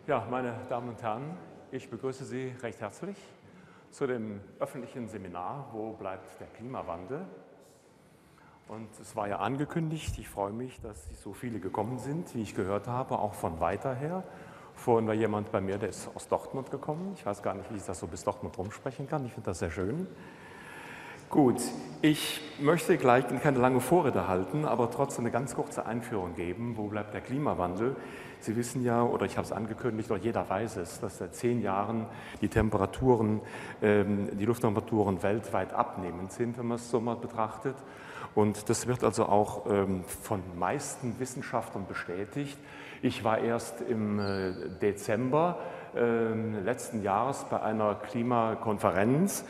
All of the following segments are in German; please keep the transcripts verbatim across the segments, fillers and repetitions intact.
Ja, meine Damen und Herren, ich begrüße Sie recht herzlich zu dem öffentlichen Seminar Wo bleibt der Klimawandel? Und es war ja angekündigt, ich freue mich, dass so viele gekommen sind, wie ich gehört habe, auch von weiter her. Vorhin war jemand bei mir, der ist aus Dortmund gekommen. Ich weiß gar nicht, wie ich das so bis Dortmund rumsprechen kann. Ich finde das sehr schön. Gut, ich möchte gleich keine lange Vorrede halten, aber trotzdem eine ganz kurze Einführung geben. Wo bleibt der Klimawandel? Sie wissen ja, oder ich habe es angekündigt, oder jeder weiß es, dass seit zehn Jahren die Temperaturen, die Lufttemperaturen weltweit abnehmend sind, wenn man es so mal betrachtet. Und das wird also auch von meisten Wissenschaftlern bestätigt. Ich war erst im Dezember letzten Jahres bei einer Klimakonferenz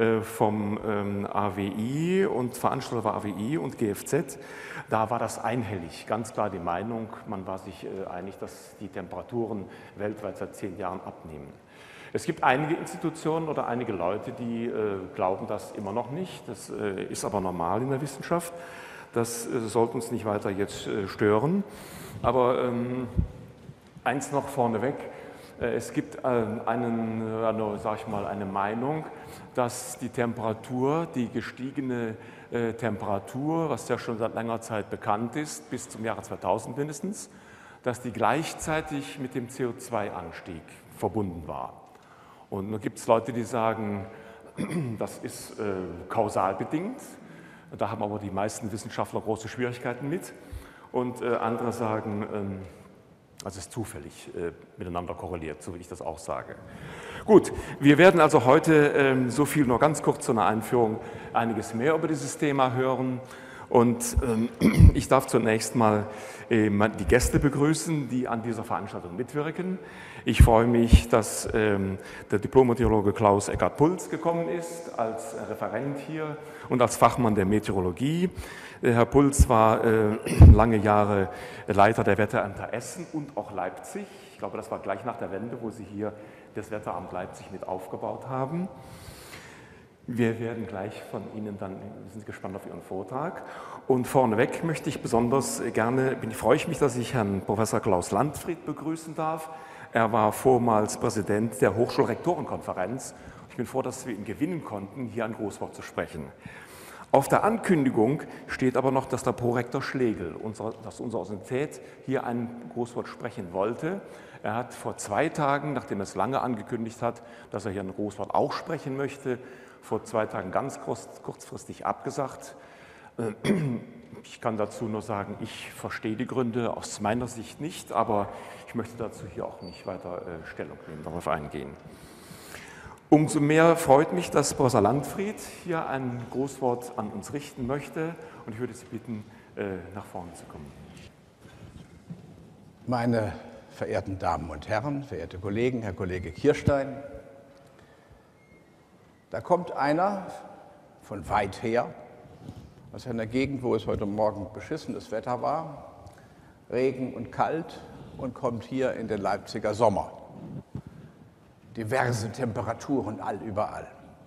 vom A W I und Veranstalter war A W I und G F Z. Da war das einhellig, ganz klar die Meinung, man war sich einig, dass die Temperaturen weltweit seit zehn Jahren abnehmen. Es gibt einige Institutionen oder einige Leute, die äh, glauben das immer noch nicht. Das äh, ist aber normal in der Wissenschaft. Das äh, sollte uns nicht weiter jetzt äh, stören. Aber ähm, eins noch vorneweg. Äh, es gibt äh, einen, also, sag ich mal, eine Meinung, dass die Temperatur, die gestiegene äh, Temperatur, was ja schon seit langer Zeit bekannt ist, bis zum Jahre zweitausend mindestens, dass die gleichzeitig mit dem C O zwei Anstieg verbunden war. Und nun gibt es Leute, die sagen, das ist äh, kausal bedingt. Da haben aber die meisten Wissenschaftler große Schwierigkeiten mit. Und äh, andere sagen, ähm, das ist zufällig äh, miteinander korreliert, so wie ich das auch sage. Gut, wir werden also heute, ähm, so viel nur ganz kurz zu einer Einführung, einiges mehr über dieses Thema hören. Und ähm, ich darf zunächst mal äh, die Gäste begrüßen, die an dieser Veranstaltung mitwirken. Ich freue mich, dass ähm, der Diplom-Meteorologe Klaus Eckart-Pulz gekommen ist, als Referent hier und als Fachmann der Meteorologie. Äh, Herr Pulz war äh, lange Jahre Leiter der Wetterämter Essen und auch Leipzig. Ich glaube, das war gleich nach der Wende, wo Sie hier das Wetteramt Leipzig mit aufgebaut haben. Wir werden gleich von Ihnen dann, wir sind gespannt auf Ihren Vortrag. Und vorneweg möchte ich besonders gerne, bin, freue ich mich, dass ich Herrn Professor Klaus Landfried begrüßen darf. Er war vormals Präsident der Hochschulrektorenkonferenz. Ich bin froh, dass wir ihn gewinnen konnten, hier ein Großwort zu sprechen. Auf der Ankündigung steht aber noch, dass der Prorektor Schlegel, unser, dass unsere Universität hier ein Großwort sprechen wollte. Er hat vor zwei Tagen, nachdem er es lange angekündigt hat, dass er hier ein Großwort auch sprechen möchte, vor zwei Tagen ganz kurz, kurzfristig abgesagt. Ich kann dazu nur sagen, ich verstehe die Gründe aus meiner Sicht nicht, aber ich möchte dazu hier auch nicht weiter äh, Stellung nehmen, darauf eingehen. Umso mehr freut mich, dass Professor Landfried hier ein Großwort an uns richten möchte und ich würde Sie bitten, äh, nach vorne zu kommen. Meine verehrten Damen und Herren, verehrte Kollegen, Herr Kollege Kirstein, da kommt einer von weit her, aus einer Gegend, wo es heute Morgen beschissenes Wetter war, Regen und kalt, und kommt hier in den Leipziger Sommer. Diverse Temperaturen allüberall.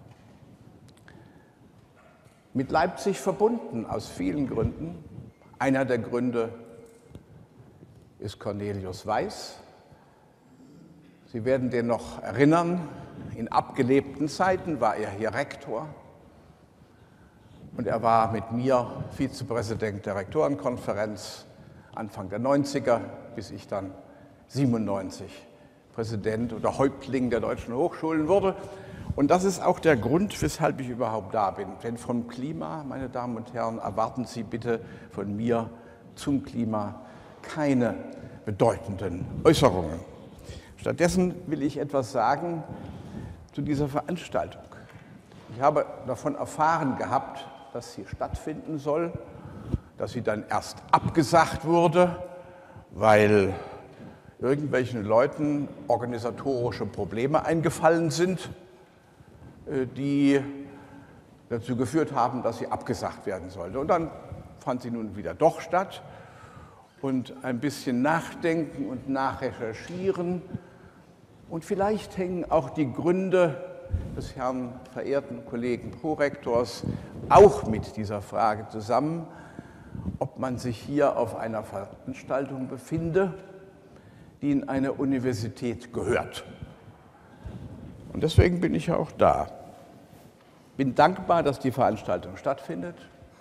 Mit Leipzig verbunden aus vielen Gründen. Einer der Gründe ist Cornelius Weiß. Sie werden den noch erinnern, in abgelebten Zeiten war er hier Rektor und er war mit mir Vizepräsident der Rektorenkonferenz Anfang der neunziger, bis ich dann siebenundneunzig Präsident oder Häuptling der deutschen Hochschulen wurde. Und das ist auch der Grund, weshalb ich überhaupt da bin. Denn vom Klima, meine Damen und Herren, erwarten Sie bitte von mir zum Klima keine bedeutenden Äußerungen. Stattdessen will ich etwas sagen zu dieser Veranstaltung. Ich habe davon erfahren gehabt, dass sie stattfinden soll, dass sie dann erst abgesagt wurde, weil irgendwelchen Leuten organisatorische Probleme eingefallen sind, die dazu geführt haben, dass sie abgesagt werden sollte. Und dann fand sie nun wieder doch statt. Und ein bisschen nachdenken und nachrecherchieren. Und vielleicht hängen auch die Gründe des Herrn verehrten Kollegen Prorektors auch mit dieser Frage zusammen, ob man sich hier auf einer Veranstaltung befinde, die in eine Universität gehört. Und deswegen bin ich ja auch da. Bin dankbar, dass die Veranstaltung stattfindet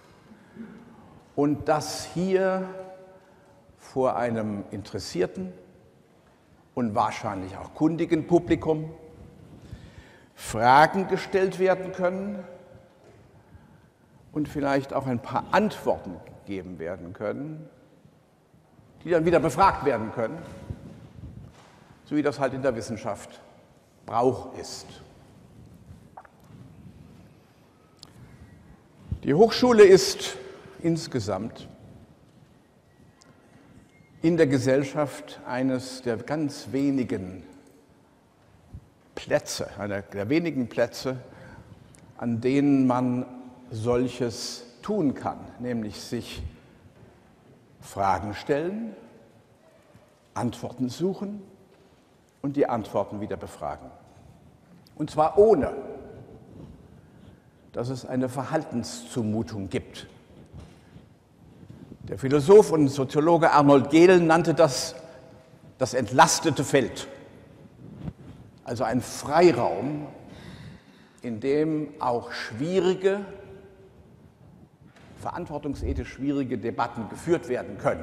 und dass hier vor einem interessierten und wahrscheinlich auch kundigen Publikum Fragen gestellt werden können und vielleicht auch ein paar Antworten gegeben werden können, die dann wieder befragt werden können, so wie das halt in der Wissenschaft Brauch ist. Die Hochschule ist insgesamt in der Gesellschaft eines der ganz wenigen Plätze, einer der wenigen Plätze, an denen man solches tun kann, nämlich sich Fragen stellen, Antworten suchen und die Antworten wieder befragen. Und zwar ohne, dass es eine Verhaltenszumutung gibt. Der Philosoph und Soziologe Arnold Gehlen nannte das das entlastete Feld, also ein Freiraum, in dem auch schwierige, verantwortungsethisch schwierige Debatten geführt werden können.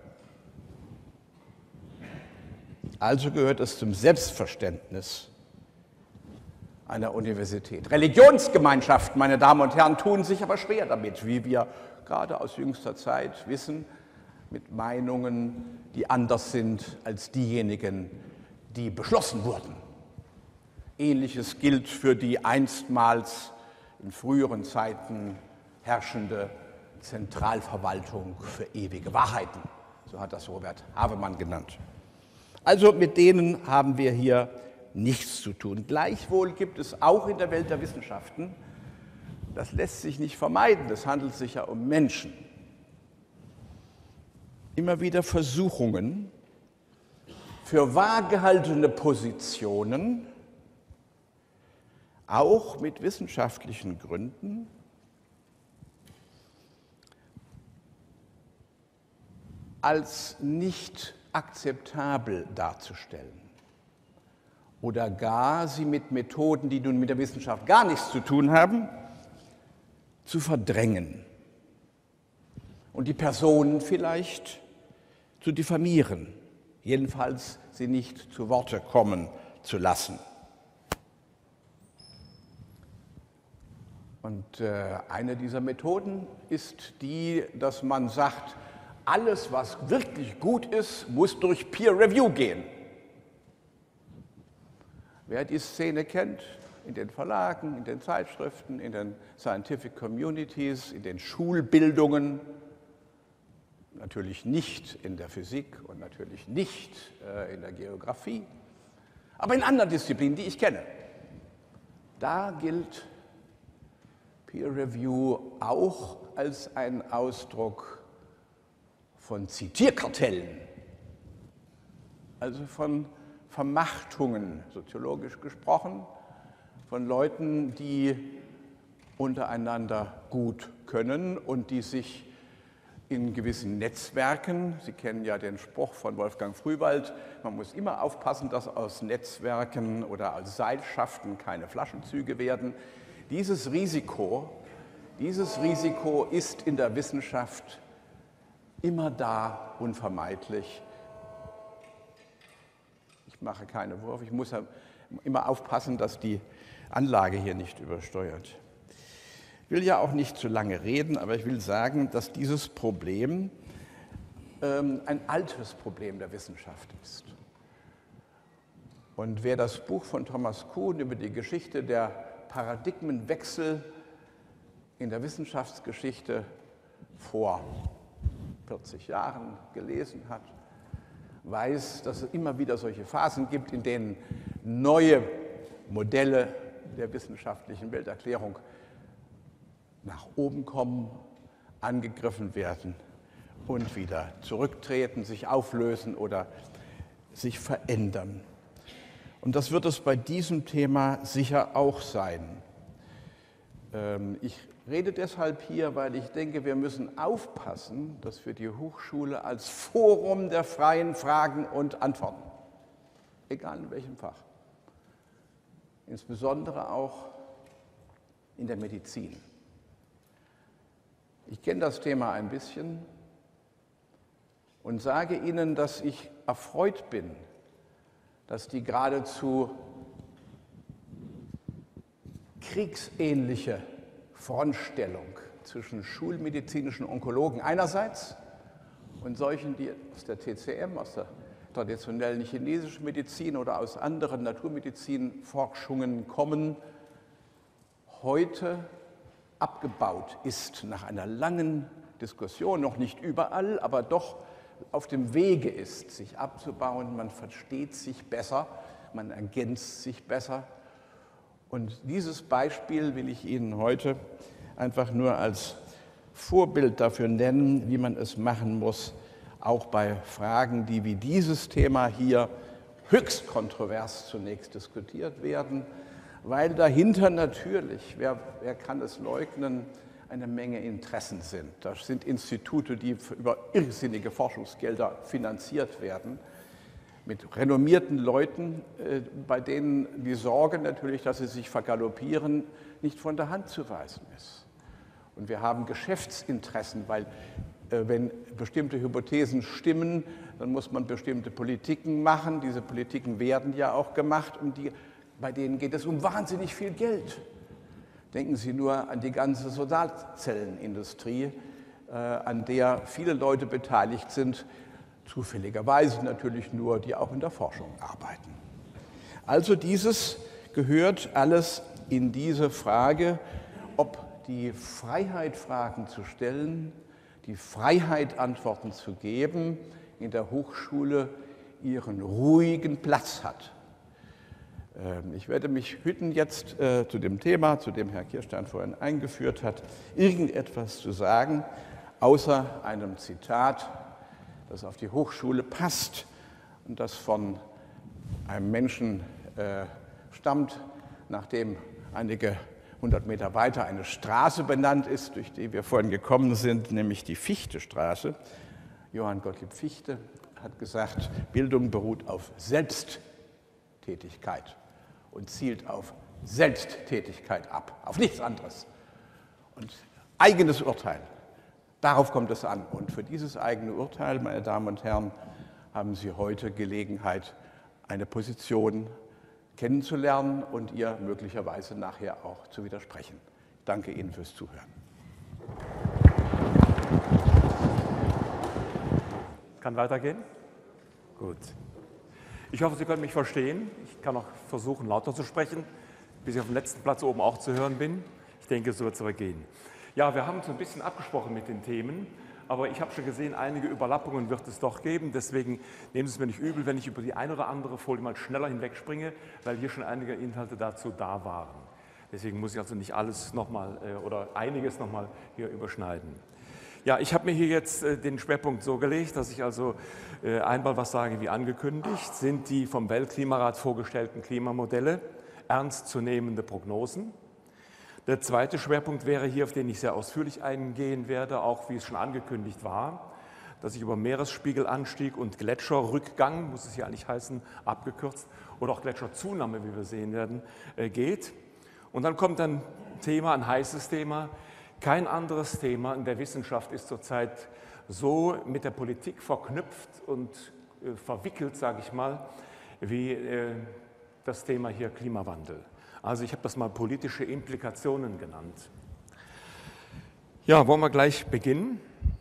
Also gehört es zum Selbstverständnis einer Universität. Religionsgemeinschaften, meine Damen und Herren, tun sich aber schwer damit, wie wir gerade aus jüngster Zeit wissen, mit Meinungen, die anders sind als diejenigen, die beschlossen wurden. Ähnliches gilt für die einstmals in früheren Zeiten herrschende Zentralverwaltung für ewige Wahrheiten. So hat das Robert Havemann genannt. Also mit denen haben wir hier nichts zu tun. Gleichwohl gibt es auch in der Welt der Wissenschaften, das lässt sich nicht vermeiden, es handelt sich ja um Menschen, immer wieder Versuchungen für wahrgehaltene Positionen, auch mit wissenschaftlichen Gründen, als nicht akzeptabel darzustellen oder gar sie mit Methoden, die nun mit der Wissenschaft gar nichts zu tun haben, zu verdrängen und die Personen vielleicht zu diffamieren, jedenfalls sie nicht zu Worte kommen zu lassen. Und äh, eine dieser Methoden ist die, dass man sagt, alles, was wirklich gut ist, muss durch Peer Review gehen. Wer die Szene kennt, in den Verlagen, in den Zeitschriften, in den Scientific Communities, in den Schulbildungen, natürlich nicht in der Physik und natürlich nicht äh, in der Geografie, aber in anderen Disziplinen, die ich kenne, da gilt Peer Review auch als ein Ausdruck von Zitierkartellen, also von Vermachtungen, soziologisch gesprochen, von Leuten, die untereinander gut können und die sich in gewissen Netzwerken, Sie kennen ja den Spruch von Wolfgang Frühwald, man muss immer aufpassen, dass aus Netzwerken oder aus Seilschaften keine Flaschenzüge werden. Dieses Risiko, dieses Risiko ist in der Wissenschaft immer da, unvermeidlich. Ich mache keine Wurf, ich muss immer aufpassen, dass die Anlage hier nicht übersteuert. Ich will ja auch nicht zu lange reden, aber ich will sagen, dass dieses Problem ähm, ein altes Problem der Wissenschaft ist. Und wer das Buch von Thomas Kuhn über die Geschichte der Paradigmenwechsel in der Wissenschaftsgeschichte vor vierzig Jahren gelesen hat, weiß, dass es immer wieder solche Phasen gibt, in denen neue Modelle der wissenschaftlichen Welterklärung nach oben kommen, angegriffen werden und wieder zurücktreten, sich auflösen oder sich verändern. Und das wird es bei diesem Thema sicher auch sein. Ich rede deshalb hier, weil ich denke, wir müssen aufpassen, dass wir die Hochschule als Forum der freien Fragen und Antworten egal in welchem Fach. Insbesondere auch in der Medizin. Ich kenne das Thema ein bisschen und sage Ihnen, dass ich erfreut bin, dass die geradezu kriegsähnliche Frontstellung zwischen schulmedizinischen Onkologen einerseits und solchen, die aus der T C M, aus der traditionellen chinesischen Medizin oder aus anderen Naturmedizinforschungen kommen, heute abgebaut ist nach einer langen Diskussion, noch nicht überall, aber doch auf dem Wege ist, sich abzubauen. Man versteht sich besser, man ergänzt sich besser. Und dieses Beispiel will ich Ihnen heute einfach nur als Vorbild dafür nennen, wie man es machen muss, auch bei Fragen, die wie dieses Thema hier höchst kontrovers zunächst diskutiert werden, weil dahinter natürlich, wer, wer kann es leugnen, eine Menge Interessen sind. Das sind Institute, die über irrsinnige Forschungsgelder finanziert werden, mit renommierten Leuten, bei denen die Sorge natürlich, dass sie sich vergaloppieren, nicht von der Hand zu weisen ist. Und wir haben Geschäftsinteressen, weil wenn bestimmte Hypothesen stimmen, dann muss man bestimmte Politiken machen. Diese Politiken werden ja auch gemacht, und die, bei denen geht es um wahnsinnig viel Geld. Denken Sie nur an die ganze Solarzellenindustrie, äh, an der viele Leute beteiligt sind, zufälligerweise natürlich nur, die auch in der Forschung arbeiten. Also dieses gehört alles in diese Frage, ob die Freiheit, Fragen zu stellen, die Freiheit, Antworten zu geben, in der Hochschule ihren ruhigen Platz hat. Ich werde mich hüten, jetzt äh, zu dem Thema, zu dem Herr Kirstein vorhin eingeführt hat, irgendetwas zu sagen, außer einem Zitat, das auf die Hochschule passt und das von einem Menschen äh, stammt, nachdem einige hundert Meter weiter eine Straße benannt ist, durch die wir vorhin gekommen sind, nämlich die Fichtestraße. Johann Gottlieb Fichte hat gesagt, Bildung beruht auf Selbsttätigkeit und zielt auf Selbsttätigkeit ab, auf nichts anderes. Und eigenes Urteil, darauf kommt es an. Und für dieses eigene Urteil, meine Damen und Herren, haben Sie heute Gelegenheit, eine Position kennenzulernen und ihr möglicherweise nachher auch zu widersprechen. Ich danke Ihnen fürs Zuhören. Kann weitergehen? Gut. Ich hoffe, Sie können mich verstehen. Ich kann auch versuchen, lauter zu sprechen, bis ich auf dem letzten Platz oben auch zu hören bin. Ich denke, so wird es aber gehen. Ja, wir haben uns ein bisschen abgesprochen mit den Themen, aber ich habe schon gesehen, einige Überlappungen wird es doch geben. Deswegen nehmen Sie es mir nicht übel, wenn ich über die eine oder andere Folie mal schneller hinwegspringe, weil hier schon einige Inhalte dazu da waren. Deswegen muss ich also nicht alles nochmal oder einiges nochmal hier überschneiden. Ja, ich habe mir hier jetzt äh, den Schwerpunkt so gelegt, dass ich also äh, einmal was sage wie angekündigt, sind die vom Weltklimarat vorgestellten Klimamodelle ernstzunehmende Prognosen. Der zweite Schwerpunkt wäre hier, auf den ich sehr ausführlich eingehen werde, auch wie es schon angekündigt war, dass ich über Meeresspiegelanstieg und Gletscherrückgang, muss es hier eigentlich heißen, abgekürzt, oder auch Gletscherzunahme, wie wir sehen werden, äh, geht. Und dann kommt ein Thema, ein heißes Thema. Kein anderes Thema in der Wissenschaft ist zurzeit so mit der Politik verknüpft und äh, verwickelt, sage ich mal, wie äh, das Thema hier Klimawandel. Also ich habe das mal politische Implikationen genannt. Ja, wollen wir gleich beginnen?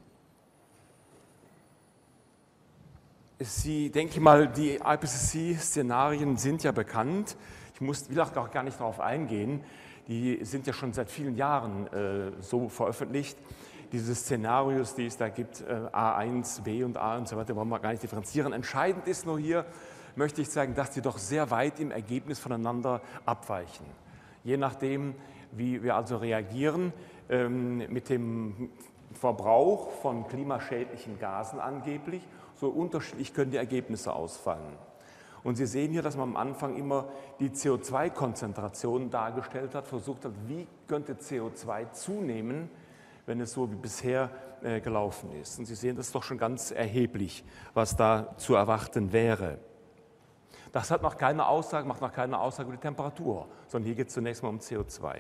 Sie, denke ich mal, die I P C C-Szenarien sind ja bekannt. Ich muss, will auch gar nicht darauf eingehen. Die sind ja schon seit vielen Jahren äh, so veröffentlicht. Diese Szenarios, die es da gibt, äh, A eins, B und A und so weiter, wollen wir gar nicht differenzieren. Entscheidend ist nur hier, möchte ich sagen, dass die doch sehr weit im Ergebnis voneinander abweichen. Je nachdem, wie wir also reagieren ähm, mit dem Verbrauch von klimaschädlichen Gasen angeblich, so unterschiedlich können die Ergebnisse ausfallen. Und Sie sehen hier, dass man am Anfang immer die C O zwei Konzentration dargestellt hat, versucht hat, wie könnte C O zwei zunehmen, wenn es so wie bisher äh, gelaufen ist. Und Sie sehen, das ist doch schon ganz erheblich, was da zu erwarten wäre. Das hat noch keine Aussage, macht noch keine Aussage über die Temperatur, sondern hier geht es zunächst mal um C O zwei.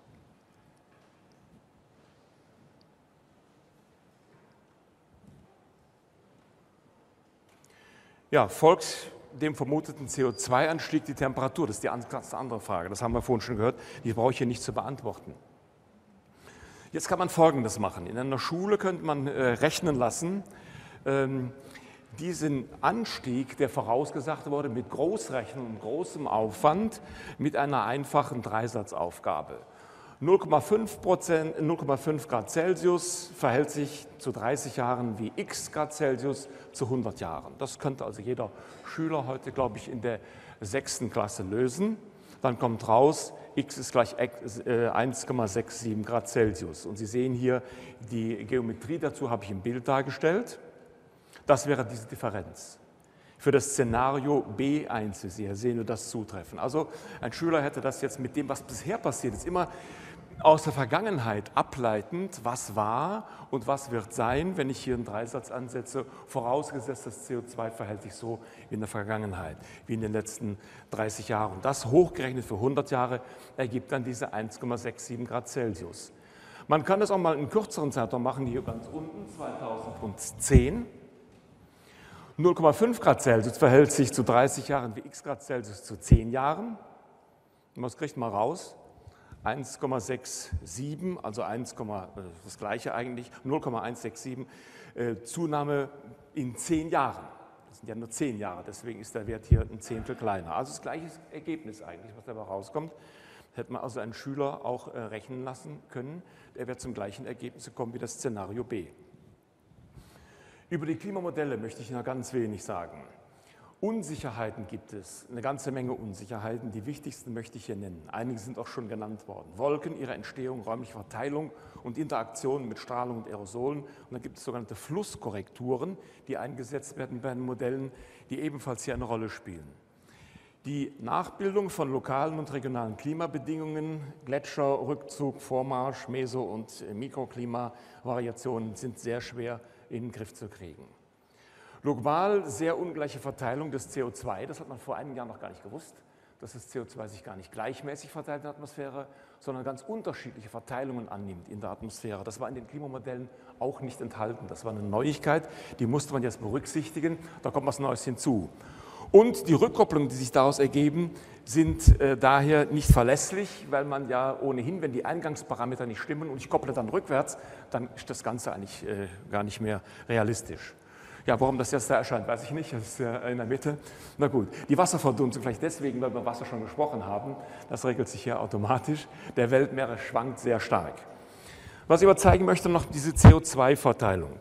Ja, folgt dem vermuteten C O zwei Anstieg die Temperatur? Das ist die ganz andere Frage. Das haben wir vorhin schon gehört. Die brauche ich hier nicht zu beantworten. Jetzt kann man Folgendes machen. In einer Schule könnte man äh, rechnen lassen, ähm, diesen Anstieg, der vorausgesagt wurde, mit Großrechnen und großem Aufwand, mit einer einfachen Dreisatzaufgabe. null Komma fünf Grad Celsius verhält sich zu dreißig Jahren wie x Grad Celsius zu hundert Jahren. Das könnte also jeder Schüler heute, glaube ich, in der sechsten Klasse lösen. Dann kommt raus, x ist gleich eins Komma siebenundsechzig Grad Celsius. Und Sie sehen hier, die Geometrie dazu habe ich im Bild dargestellt. Das wäre diese Differenz. Für das Szenario B eins, Sie sehen nur das Zutreffen. Also ein Schüler hätte das jetzt mit dem, was bisher passiert ist, immer aus der Vergangenheit ableitend, was war und was wird sein, wenn ich hier einen Dreisatz ansetze, vorausgesetzt, das C O zwei verhält sich so wie in der Vergangenheit, wie in den letzten dreißig Jahren. Das hochgerechnet für hundert Jahre ergibt dann diese eins Komma siebenundsechzig Grad Celsius. Man kann das auch mal in kürzeren Zeitraum machen, hier ganz unten, zweitausendzehn. null Komma fünf Grad Celsius verhält sich zu dreißig Jahren wie x Grad Celsius zu zehn Jahren. Und was kriegt man raus? eins Komma siebenundsechzig, also eins, das gleiche eigentlich, null Komma eins sechs sieben, äh, Zunahme in zehn Jahren. Das sind ja nur zehn Jahre, deswegen ist der Wert hier ein Zehntel kleiner. Also das gleiche Ergebnis eigentlich, was dabei rauskommt. Hätte man also einen Schüler auch äh, rechnen lassen können, der wird zum gleichen Ergebnis kommen wie das Szenario B. Über die Klimamodelle möchte ich noch ganz wenig sagen. Unsicherheiten gibt es, eine ganze Menge Unsicherheiten. Die wichtigsten möchte ich hier nennen. Einige sind auch schon genannt worden. Wolken, ihre Entstehung, räumliche Verteilung und Interaktion mit Strahlung und Aerosolen. Und dann gibt es sogenannte Flusskorrekturen, die eingesetzt werden bei den Modellen, die ebenfalls hier eine Rolle spielen. Die Nachbildung von lokalen und regionalen Klimabedingungen, Gletscherrückzug, Vormarsch, Meso- und Mikroklimavariationen sind sehr schwer in den Griff zu kriegen. Global sehr ungleiche Verteilung des C O zwei, das hat man vor einigen Jahren noch gar nicht gewusst, dass das C O zwei sich gar nicht gleichmäßig verteilt in der Atmosphäre, sondern ganz unterschiedliche Verteilungen annimmt in der Atmosphäre. Das war in den Klimamodellen auch nicht enthalten. Das war eine Neuigkeit, die musste man jetzt berücksichtigen, da kommt was Neues hinzu. Und die Rückkopplungen, die sich daraus ergeben, sind äh, daher nicht verlässlich, weil man ja ohnehin, wenn die Eingangsparameter nicht stimmen und ich kopple dann rückwärts, dann ist das Ganze eigentlich äh, gar nicht mehr realistisch. Ja, warum das jetzt da erscheint, weiß ich nicht, das ist ja in der Mitte. Na gut, die Wasserverdunstung, vielleicht deswegen, weil wir über Wasser schon gesprochen haben, das regelt sich hier automatisch. Der Weltmeere schwankt sehr stark. Was ich aber zeigen möchte, noch diese C O zwei Verteilung.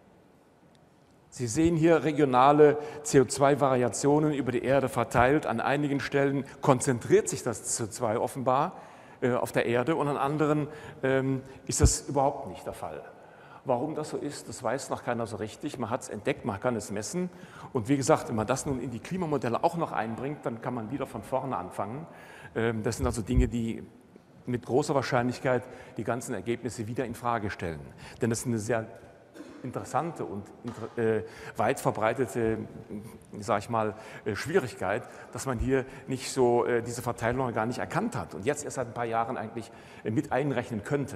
Sie sehen hier regionale C O zwei Variationen über die Erde verteilt. An einigen Stellen konzentriert sich das C O zwei offenbar äh, auf der Erde und an anderen ähm, ist das überhaupt nicht der Fall. Warum das so ist, das weiß noch keiner so richtig. Man hat es entdeckt, man kann es messen. Und wie gesagt, wenn man das nun in die Klimamodelle auch noch einbringt, dann kann man wieder von vorne anfangen. Das sind also Dinge, die mit großer Wahrscheinlichkeit die ganzen Ergebnisse wieder in Frage stellen. Denn das ist eine sehr interessante und weit verbreitete, sage ich mal, Schwierigkeit, dass man hier nicht so diese Verteilung gar nicht erkannt hat und jetzt erst seit ein paar Jahren eigentlich mit einrechnen könnte.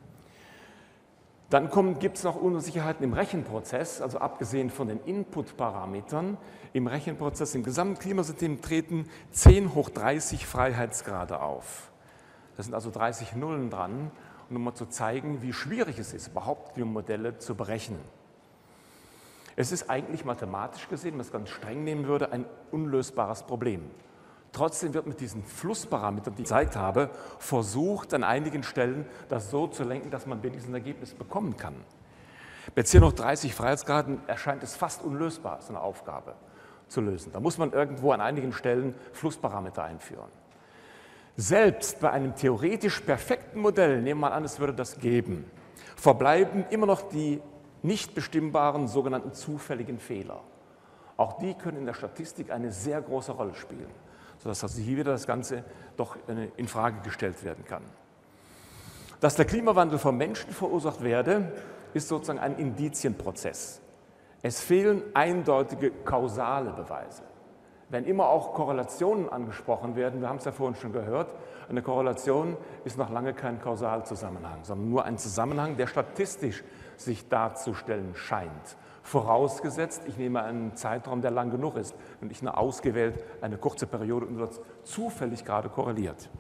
Dann gibt es noch Unsicherheiten im Rechenprozess, also abgesehen von den Input-Parametern. Im Rechenprozess im gesamten Klimasystem treten zehn hoch dreißig Freiheitsgrade auf. Das sind also dreißig Nullen dran, um mal zu zeigen, wie schwierig es ist, überhaupt Klimamodelle zu berechnen. Es ist eigentlich mathematisch gesehen, wenn man es ganz streng nehmen würde, ein unlösbares Problem. Trotzdem wird mit diesen Flussparametern, die ich gezeigt habe, versucht, an einigen Stellen das so zu lenken, dass man wenigstens ein Ergebnis bekommen kann. Bei zehn hoch dreißig Freiheitsgraden erscheint es fast unlösbar, so eine Aufgabe zu lösen. Da muss man irgendwo an einigen Stellen Flussparameter einführen. Selbst bei einem theoretisch perfekten Modell, nehmen wir mal an, es würde das geben, verbleiben immer noch die nicht bestimmbaren sogenannten zufälligen Fehler. Auch die können in der Statistik eine sehr große Rolle spielen, sodass also hier wieder das Ganze doch in Frage gestellt werden kann. Dass der Klimawandel vom Menschen verursacht werde, ist sozusagen ein Indizienprozess. Es fehlen eindeutige kausale Beweise. Wenn immer auch Korrelationen angesprochen werden, wir haben es ja vorhin schon gehört, eine Korrelation ist noch lange kein Kausalzusammenhang, sondern nur ein Zusammenhang, der statistisch sich darzustellen scheint. Vorausgesetzt, ich nehme einen Zeitraum, der lang genug ist und ich nur ausgewählt eine kurze Periode und das zufällig gerade korreliert.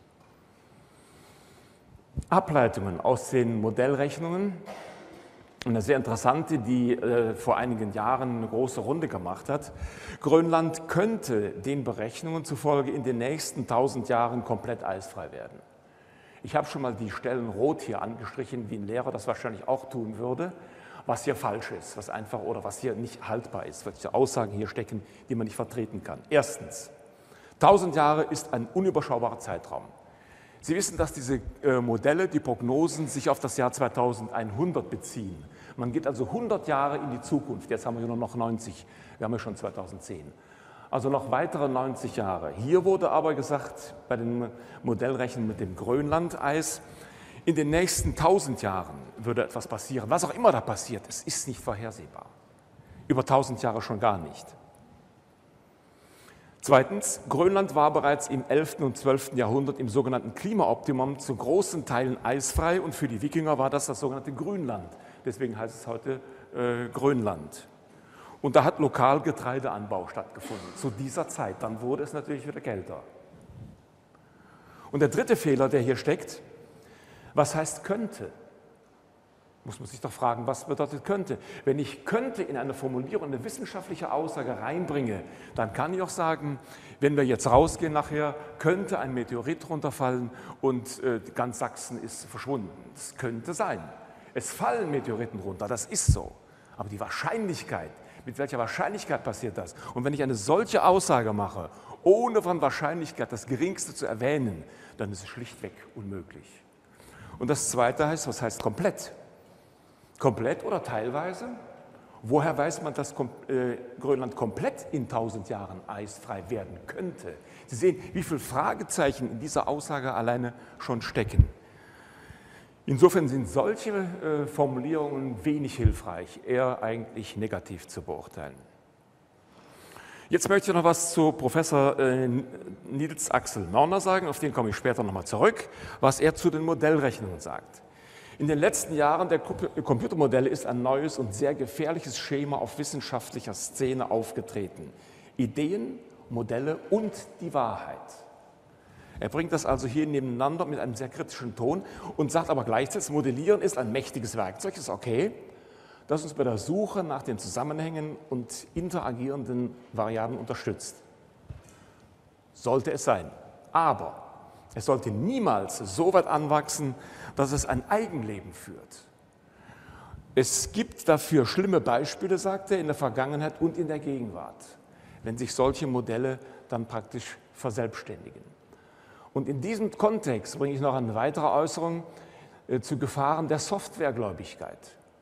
Ableitungen aus den Modellrechnungen, eine sehr interessante, die äh, vor einigen Jahren eine große Runde gemacht hat. Grönland könnte den Berechnungen zufolge in den nächsten tausend Jahren komplett eisfrei werden. Ich habe schon mal die Stellen rot hier angestrichen, wie ein Lehrer das wahrscheinlich auch tun würde, was hier falsch ist, was einfach oder was hier nicht haltbar ist, welche Aussagen hier stecken, die man nicht vertreten kann. Erstens, tausend Jahre ist ein unüberschaubarer Zeitraum. Sie wissen, dass diese äh, Modelle, die Prognosen, sich auf das Jahr zweitausendeinhundert beziehen. Man geht also hundert Jahre in die Zukunft. Jetzt haben wir nur noch neunzig, wir haben ja schon zweitausendzehn. Also noch weitere neunzig Jahre. Hier wurde aber gesagt, bei den Modellrechnungen mit dem Grönlandeis, in den nächsten tausend Jahren würde etwas passieren. Was auch immer da passiert, es ist nicht vorhersehbar. Über tausend Jahre schon gar nicht. Zweitens, Grönland war bereits im elften und zwölften Jahrhundert im sogenannten Klimaoptimum zu großen Teilen eisfrei und für die Wikinger war das das sogenannte Grünland. Deswegen heißt es heute äh, Grönland. Und da hat lokal Getreideanbau stattgefunden, zu dieser Zeit. Dann wurde es natürlich wieder kälter. Und der dritte Fehler, der hier steckt, was heißt könnte? Muss man sich doch fragen, was bedeutet könnte? Wenn ich könnte in eine Formulierung, eine wissenschaftliche Aussage reinbringe, dann kann ich auch sagen, wenn wir jetzt rausgehen nachher, könnte ein Meteorit runterfallen und äh, ganz Sachsen ist verschwunden. Das könnte sein. Es fallen Meteoriten runter, das ist so. Aber die Wahrscheinlichkeit, mit welcher Wahrscheinlichkeit passiert das? Und wenn ich eine solche Aussage mache, ohne von Wahrscheinlichkeit das Geringste zu erwähnen, dann ist es schlichtweg unmöglich. Und das Zweite heißt, was heißt komplett? Komplett oder teilweise? Woher weiß man, dass Grönland komplett in tausend Jahren eisfrei werden könnte? Sie sehen, wie viele Fragezeichen in dieser Aussage alleine schon stecken. Insofern sind solche Formulierungen wenig hilfreich, eher eigentlich negativ zu beurteilen. Jetzt möchte ich noch was zu Professor Nils Axel Mörner sagen, auf den komme ich später nochmal zurück, was er zu den Modellrechnungen sagt. In den letzten Jahren der Computermodelle ist ein neues und sehr gefährliches Schema auf wissenschaftlicher Szene aufgetreten. Ideen, Modelle und die Wahrheit. Er bringt das also hier nebeneinander mit einem sehr kritischen Ton und sagt aber gleichzeitig, Modellieren ist ein mächtiges Werkzeug, ist okay, das uns bei der Suche nach den Zusammenhängen und interagierenden Variablen unterstützt. Sollte es sein. Aber es sollte niemals so weit anwachsen, dass es ein Eigenleben führt. Es gibt dafür schlimme Beispiele, sagt er, in der Vergangenheit und in der Gegenwart, wenn sich solche Modelle dann praktisch verselbstständigen. Und in diesem Kontext bringe ich noch eine weitere Äußerung äh, zu Gefahren der Softwaregläubigkeit.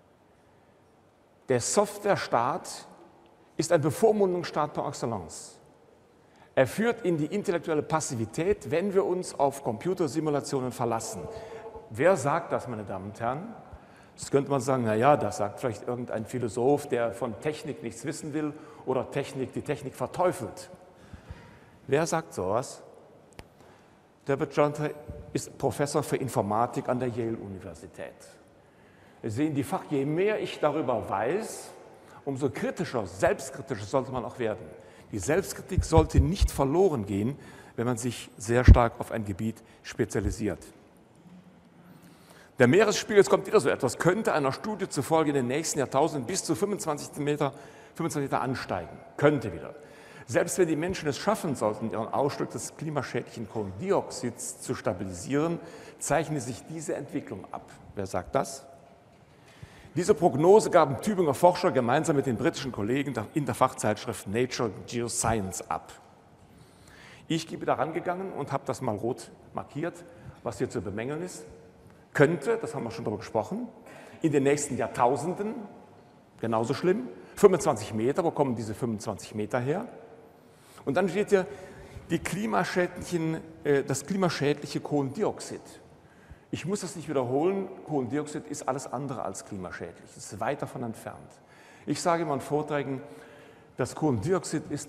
Der Softwarestaat ist ein Bevormundungsstaat par excellence. Er führt in die intellektuelle Passivität, wenn wir uns auf Computersimulationen verlassen. Wer sagt das, meine Damen und Herren? Das könnte man sagen, naja, das sagt vielleicht irgendein Philosoph, der von Technik nichts wissen will oder Technik, die Technik verteufelt. Wer sagt sowas? David Jonter ist Professor für Informatik an der Yale-Universität. Wir sehen die Fach, je mehr ich darüber weiß, umso kritischer, selbstkritischer sollte man auch werden. Die Selbstkritik sollte nicht verloren gehen, wenn man sich sehr stark auf ein Gebiet spezialisiert. Der Meeresspiegel, jetzt kommt wieder so etwas, könnte einer Studie zufolge in den nächsten Jahrtausenden bis zu fünfundzwanzig Meter, fünfundzwanzig Meter ansteigen. Könnte wieder. Selbst wenn die Menschen es schaffen sollten, ihren Ausstoß des klimaschädlichen Kohlendioxids zu stabilisieren, zeichnet sich diese Entwicklung ab. Wer sagt das? Diese Prognose gaben Tübinger Forscher gemeinsam mit den britischen Kollegen in der Fachzeitschrift Nature Geoscience ab. Ich bin da rangegangen und habe das mal rot markiert, was hier zu bemängeln ist. Könnte, das haben wir schon darüber gesprochen, in den nächsten Jahrtausenden, genauso schlimm, fünfundzwanzig Meter, wo kommen diese fünfundzwanzig Meter her? Und dann steht hier die klimaschädlichen, äh, das klimaschädliche Kohlendioxid. Ich muss das nicht wiederholen, Kohlendioxid ist alles andere als klimaschädlich, es ist weit davon entfernt. Ich sage immer in Vorträgen, das Kohlendioxid ist das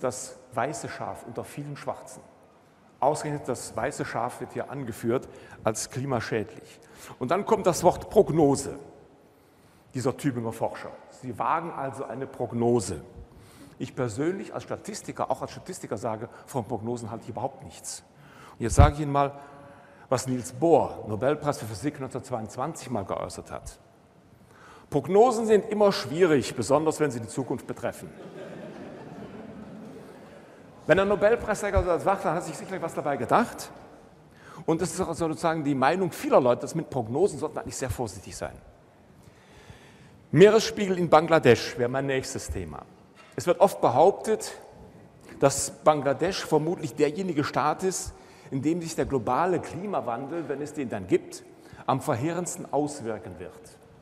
weiße Schaf unter vielen Schwarzen. Ausgerechnet das weiße Schaf wird hier angeführt als klimaschädlich. Und dann kommt das Wort Prognose dieser Tübinger Forscher. Sie wagen also eine Prognose. Ich persönlich als Statistiker, auch als Statistiker sage, von Prognosen halte ich überhaupt nichts. Und jetzt sage ich Ihnen mal, was Niels Bohr, Nobelpreis für Physik neunzehnhundertzweiundzwanzig, mal geäußert hat. Prognosen sind immer schwierig, besonders wenn sie die Zukunft betreffen. Wenn ein Nobelpreisträger das sagt, dann hat sich sicherlich was dabei gedacht. Und das ist auch sozusagen die Meinung vieler Leute, dass mit Prognosen sollten wir eigentlich sehr vorsichtig sein. Meeresspiegel in Bangladesch wäre mein nächstes Thema. Es wird oft behauptet, dass Bangladesch vermutlich derjenige Staat ist, in dem sich der globale Klimawandel, wenn es den dann gibt, am verheerendsten auswirken wird.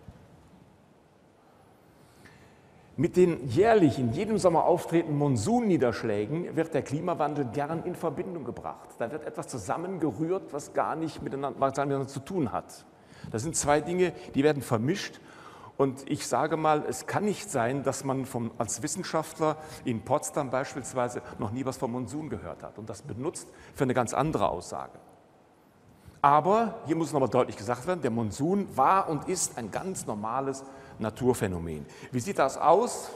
Mit den jährlich in jedem Sommer auftretenden Monsunniederschlägen wird der Klimawandel gern in Verbindung gebracht. Da wird etwas zusammengerührt, was gar nicht miteinander, miteinander zu tun hat. Das sind zwei Dinge, die werden vermischt. Und ich sage mal, es kann nicht sein, dass man vom, als Wissenschaftler in Potsdam beispielsweise noch nie was vom Monsun gehört hat und das benutzt für eine ganz andere Aussage. Aber, hier muss nochmal deutlich gesagt werden, der Monsun war und ist ein ganz normales Naturphänomen. Wie sieht das aus?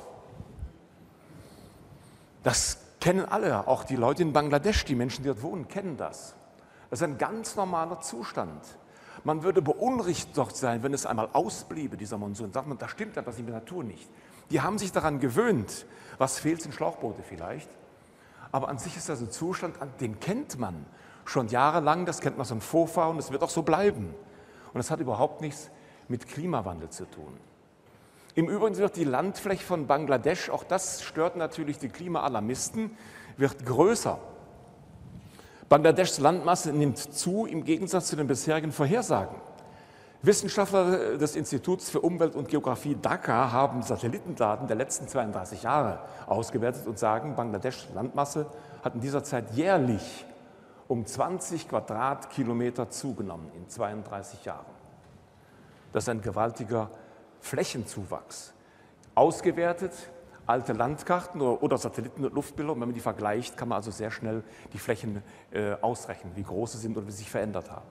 Das kennen alle, auch die Leute in Bangladesch, die Menschen, die dort wohnen, kennen das. Das ist ein ganz normaler Zustand. Man würde beunruhigt sein, wenn es einmal ausbliebe, dieser Monsun. Sagt man, da stimmt etwas in der Natur nicht. Die haben sich daran gewöhnt. Was fehlt, sind Schlauchboote vielleicht. Aber an sich ist das ein Zustand, den kennt man schon jahrelang. Das kennt man so ein Vorfahren und es wird auch so bleiben. Und das hat überhaupt nichts mit Klimawandel zu tun. Im Übrigen wird die Landfläche von Bangladesch, auch das stört natürlich die Klimaalarmisten, wird größer. Bangladeschs Landmasse nimmt zu, im Gegensatz zu den bisherigen Vorhersagen. Wissenschaftler des Instituts für Umwelt und Geographie Dhaka haben Satellitendaten der letzten zweiunddreißig Jahre ausgewertet und sagen, Bangladeschs Landmasse hat in dieser Zeit jährlich um zwanzig Quadratkilometer zugenommen in zweiunddreißig Jahren. Das ist ein gewaltiger Flächenzuwachs. Ausgewertet, alte Landkarten oder, oder Satelliten- und Luftbilder, und wenn man die vergleicht, kann man also sehr schnell die Flächen äh, ausrechnen, wie groß sie sind oder wie sie sich verändert haben.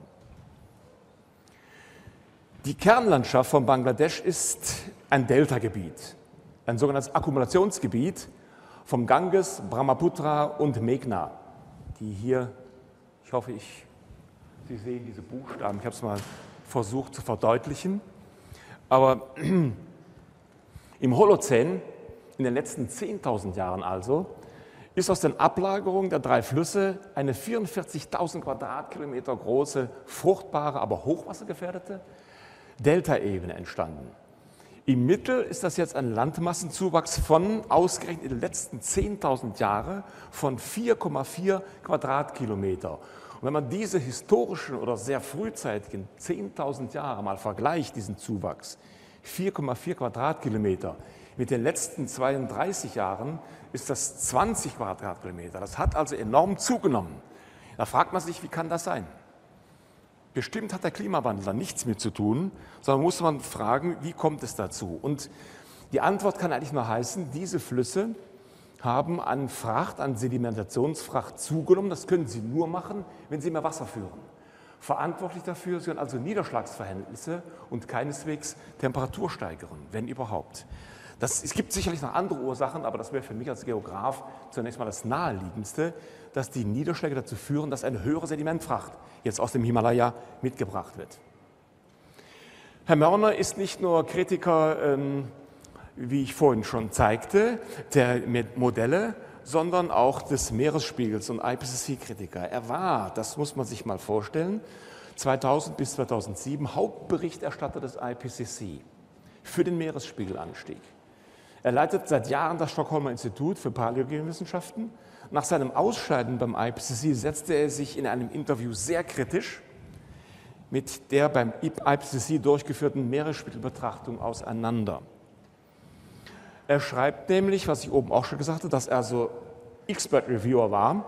Die Kernlandschaft von Bangladesch ist ein Deltagebiet, ein sogenanntes Akkumulationsgebiet vom Ganges, Brahmaputra und Meghna, die hier, ich hoffe, ich, Sie sehen diese Buchstaben, ich habe es mal versucht zu verdeutlichen, aber im Holozän, in den letzten zehntausend Jahren also, ist aus den Ablagerungen der drei Flüsse eine vierundvierzigtausend Quadratkilometer große, fruchtbare, aber hochwassergefährdete Deltaebene entstanden. Im Mittel ist das jetzt ein Landmassenzuwachs von, ausgerechnet in den letzten zehntausend Jahren, von vier Komma vier Quadratkilometer. Und wenn man diese historischen oder sehr frühzeitigen zehntausend Jahre mal vergleicht, diesen Zuwachs, vier Komma vier Quadratkilometer, mit den letzten zweiunddreißig Jahren ist das zwanzig Quadratkilometer. Das hat also enorm zugenommen. Da fragt man sich, wie kann das sein? Bestimmt hat der Klimawandel da nichts mit zu tun, sondern muss man fragen, wie kommt es dazu? Und die Antwort kann eigentlich nur heißen, diese Flüsse haben an Fracht, an Sedimentationsfracht zugenommen. Das können sie nur machen, wenn sie mehr Wasser führen. Verantwortlich dafür sind also Niederschlagsverhältnisse und keineswegs Temperatursteigerungen, wenn überhaupt. Das, es gibt sicherlich noch andere Ursachen, aber das wäre für mich als Geograf zunächst mal das Naheliegendste, dass die Niederschläge dazu führen, dass eine höhere Sedimentfracht jetzt aus dem Himalaya mitgebracht wird. Herr Mörner ist nicht nur Kritiker, ähm, wie ich vorhin schon zeigte, der Modelle, sondern auch des Meeresspiegels und I P C C-Kritiker. Er war, das muss man sich mal vorstellen, zweitausend bis zweitausendsieben Hauptberichterstatter des I P C C für den Meeresspiegelanstieg. Er leitet seit Jahren das Stockholmer Institut für Paläogeowissenschaften. Nach seinem Ausscheiden beim I P C C setzte er sich in einem Interview sehr kritisch mit der beim I P C C durchgeführten Meeresspiegelbetrachtung auseinander. Er schreibt nämlich, was ich oben auch schon gesagt habe, dass er so Expert Reviewer war.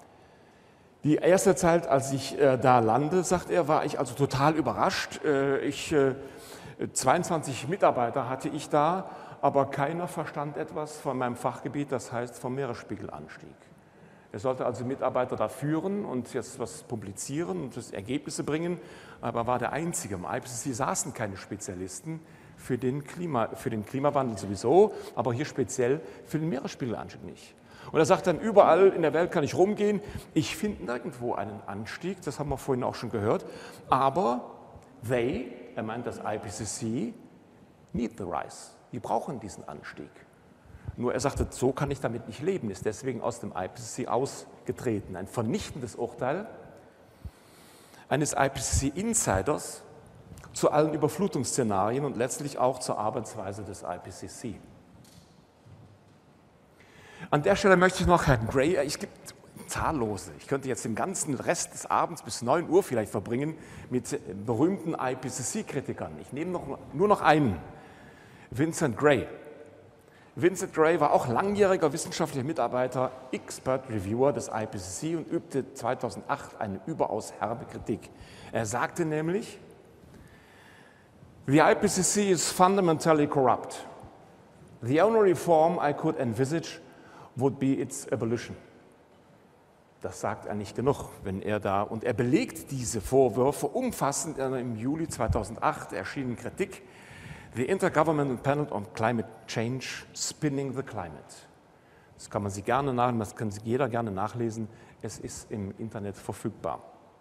Die erste Zeit, als ich äh, da lande, sagt er, war ich also total überrascht. Äh, ich, äh, zweiundzwanzig Mitarbeiter hatte ich da, aber keiner verstand etwas von meinem Fachgebiet, das heißt vom Meeresspiegelanstieg. Er sollte also Mitarbeiter da führen und jetzt was publizieren und das Ergebnisse bringen, aber war der Einzige. Im I P C C saßen keine Spezialisten für den, Klima, für den Klimawandel sowieso, aber hier speziell für den Meeresspiegelanstieg nicht. Und er sagt dann, überall in der Welt kann ich rumgehen, ich finde nirgendwo einen Anstieg, das haben wir vorhin auch schon gehört, aber they, er meint das I P C C, need the rise. Die brauchen diesen Anstieg. Nur er sagte, so kann ich damit nicht leben, ist deswegen aus dem I P C C ausgetreten. Ein vernichtendes Urteil eines I P C C-Insiders zu allen Überflutungsszenarien und letztlich auch zur Arbeitsweise des I P C C. An der Stelle möchte ich noch Herrn Gray, es gibt zahllose, ich könnte jetzt den ganzen Rest des Abends bis neun Uhr vielleicht verbringen mit berühmten I P C C-Kritikern. Ich nehme noch, nur noch einen, Vincent Gray. Vincent Gray war auch langjähriger wissenschaftlicher Mitarbeiter, Expert Reviewer des I P C C und übte zweitausendacht eine überaus herbe Kritik. Er sagte nämlich, "The I P C C is fundamentally corrupt. The only reform I could envisage would be its abolition." Das sagt er nicht genug, wenn er da, und er belegt diese Vorwürfe umfassend in einer im Juli zweitausendacht erschienenen Kritik, The Intergovernmental Panel on Climate Change, Spinning the Climate. Das kann man sich gerne nach, das kann sich jeder gerne nachlesen, es ist im Internet verfügbar.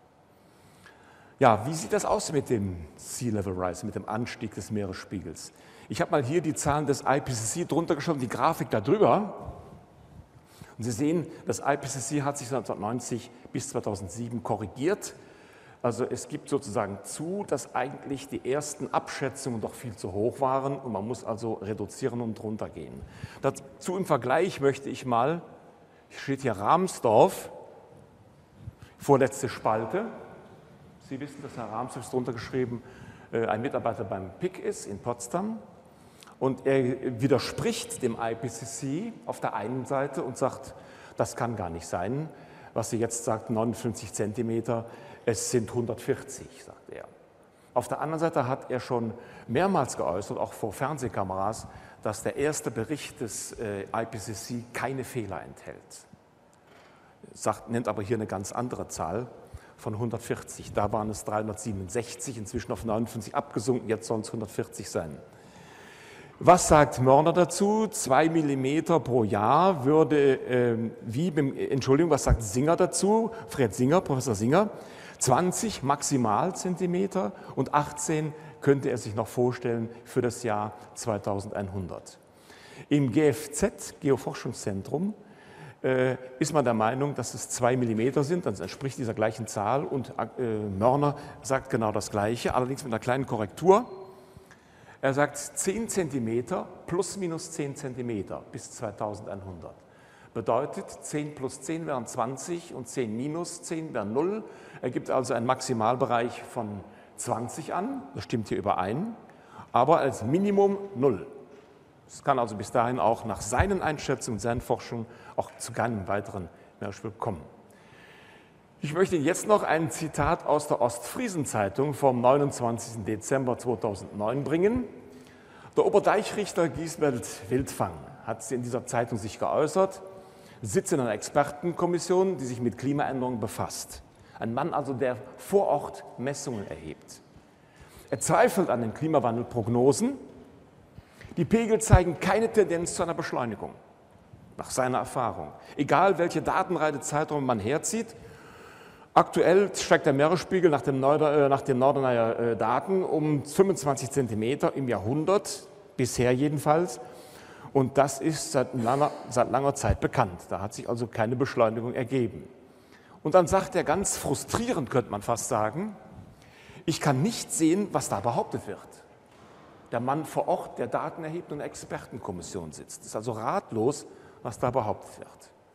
Ja, wie sieht das aus mit dem Sea Level Rise, mit dem Anstieg des Meeresspiegels? Ich habe mal hier die Zahlen des I P C C drunter geschoben, die Grafik da drüber. Und Sie sehen, das I P C C hat sich neunzehnhundertneunzig bis zweitausendsieben korrigiert. Also es gibt sozusagen zu, dass eigentlich die ersten Abschätzungen doch viel zu hoch waren und man muss also reduzieren und runtergehen. Dazu im Vergleich möchte ich mal, steht hier Rahmsdorf, vorletzte Spalte. Sie wissen, dass Herr Rahmsdorf ist drunter geschrieben, ein Mitarbeiter beim P I C ist in Potsdam. Und er widerspricht dem I P C C auf der einen Seite und sagt, das kann gar nicht sein, was sie jetzt sagt, neunundfünfzig Zentimeter, es sind hundertvierzig, sagt er. Auf der anderen Seite hat er schon mehrmals geäußert, auch vor Fernsehkameras, dass der erste Bericht des I P C C keine Fehler enthält. Sagt, nennt aber hier eine ganz andere Zahl von hundertvierzig. Da waren es dreihundertsiebenundsechzig, inzwischen auf neunundfünfzig abgesunken, jetzt sollen es hundertvierzig sein. Was sagt Mörner dazu? Zwei Millimeter pro Jahr würde, äh, wie, Entschuldigung, was sagt Singer dazu? Fred Singer, Professor Singer, zwanzig Maximalzentimeter und achtzehn könnte er sich noch vorstellen für das Jahr zweitausendeinhundert. Im G F Z, Geoforschungszentrum, äh, ist man der Meinung, dass es zwei Millimeter sind, das entspricht dieser gleichen Zahl und äh, Mörner sagt genau das Gleiche, allerdings mit einer kleinen Korrektur. Er sagt zehn Zentimeter plus minus zehn Zentimeter bis zweitausendeinhundert. Bedeutet, zehn plus zehn wären zwanzig und zehn minus zehn wären null. Er gibt also einen Maximalbereich von zwanzig an, das stimmt hier überein, aber als Minimum null. Es kann also bis dahin auch nach seinen Einschätzungen, seinen Forschungen auch zu keinem weiteren Meeresspiegel kommen. Ich möchte Ihnen jetzt noch ein Zitat aus der Ostfriesen-Zeitung vom neunundzwanzigsten Dezember zweitausendneun bringen. Der Oberdeichrichter Giesbert Wildfang hat in dieser Zeitung sich geäußert, sitzt in einer Expertenkommission, die sich mit Klimaänderungen befasst. Ein Mann also, der vor Ort Messungen erhebt. Er zweifelt an den Klimawandelprognosen. Die Pegel zeigen keine Tendenz zu einer Beschleunigung, nach seiner Erfahrung. Egal, welche Datenreihe-Zeitraum man herzieht, aktuell steigt der Meeresspiegel nach, dem Nord äh, nach den Norderner äh, Daten um fünfundzwanzig Zentimeter im Jahrhundert, bisher jedenfalls. Und das ist seit langer, seit langer Zeit bekannt. Da hat sich also keine Beschleunigung ergeben. Und dann sagt er ganz frustrierend, könnte man fast sagen, ich kann nicht sehen, was da behauptet wird. Der Mann vor Ort, der Daten erhebt und in der Expertenkommission sitzt. Es ist also ratlos, was da behauptet wird.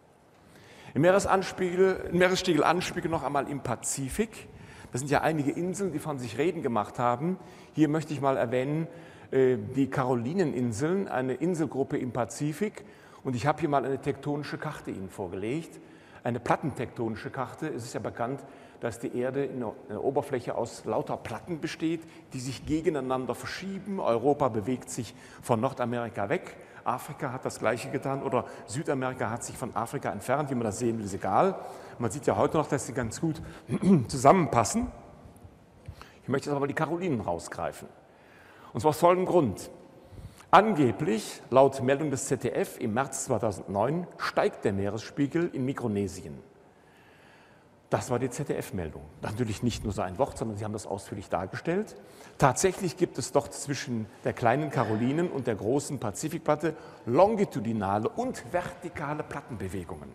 Im Meeresspiegelanstieg noch einmal im Pazifik. Das sind ja einige Inseln, die von sich reden gemacht haben. Hier möchte ich mal erwähnen, die Karolineninseln, eine Inselgruppe im Pazifik. Und ich habe hier mal eine tektonische Karte Ihnen vorgelegt, eine plattentektonische Karte. Es ist ja bekannt, dass die Erde in einer Oberfläche aus lauter Platten besteht, die sich gegeneinander verschieben. Europa bewegt sich von Nordamerika weg, Afrika hat das Gleiche getan oder Südamerika hat sich von Afrika entfernt. Wie man das sehen will, ist egal. Man sieht ja heute noch, dass sie ganz gut zusammenpassen. Ich möchte jetzt aber die Karolinen rausgreifen. Und zwar aus folgendem Grund. Angeblich, laut Meldung des Z D F im März zweitausendneun, steigt der Meeresspiegel in Mikronesien. Das war die Z D F-Meldung. Natürlich nicht nur so ein Wort, sondern sie haben das ausführlich dargestellt. Tatsächlich gibt es dort zwischen der kleinen Karolinen und der großen Pazifikplatte longitudinale und vertikale Plattenbewegungen.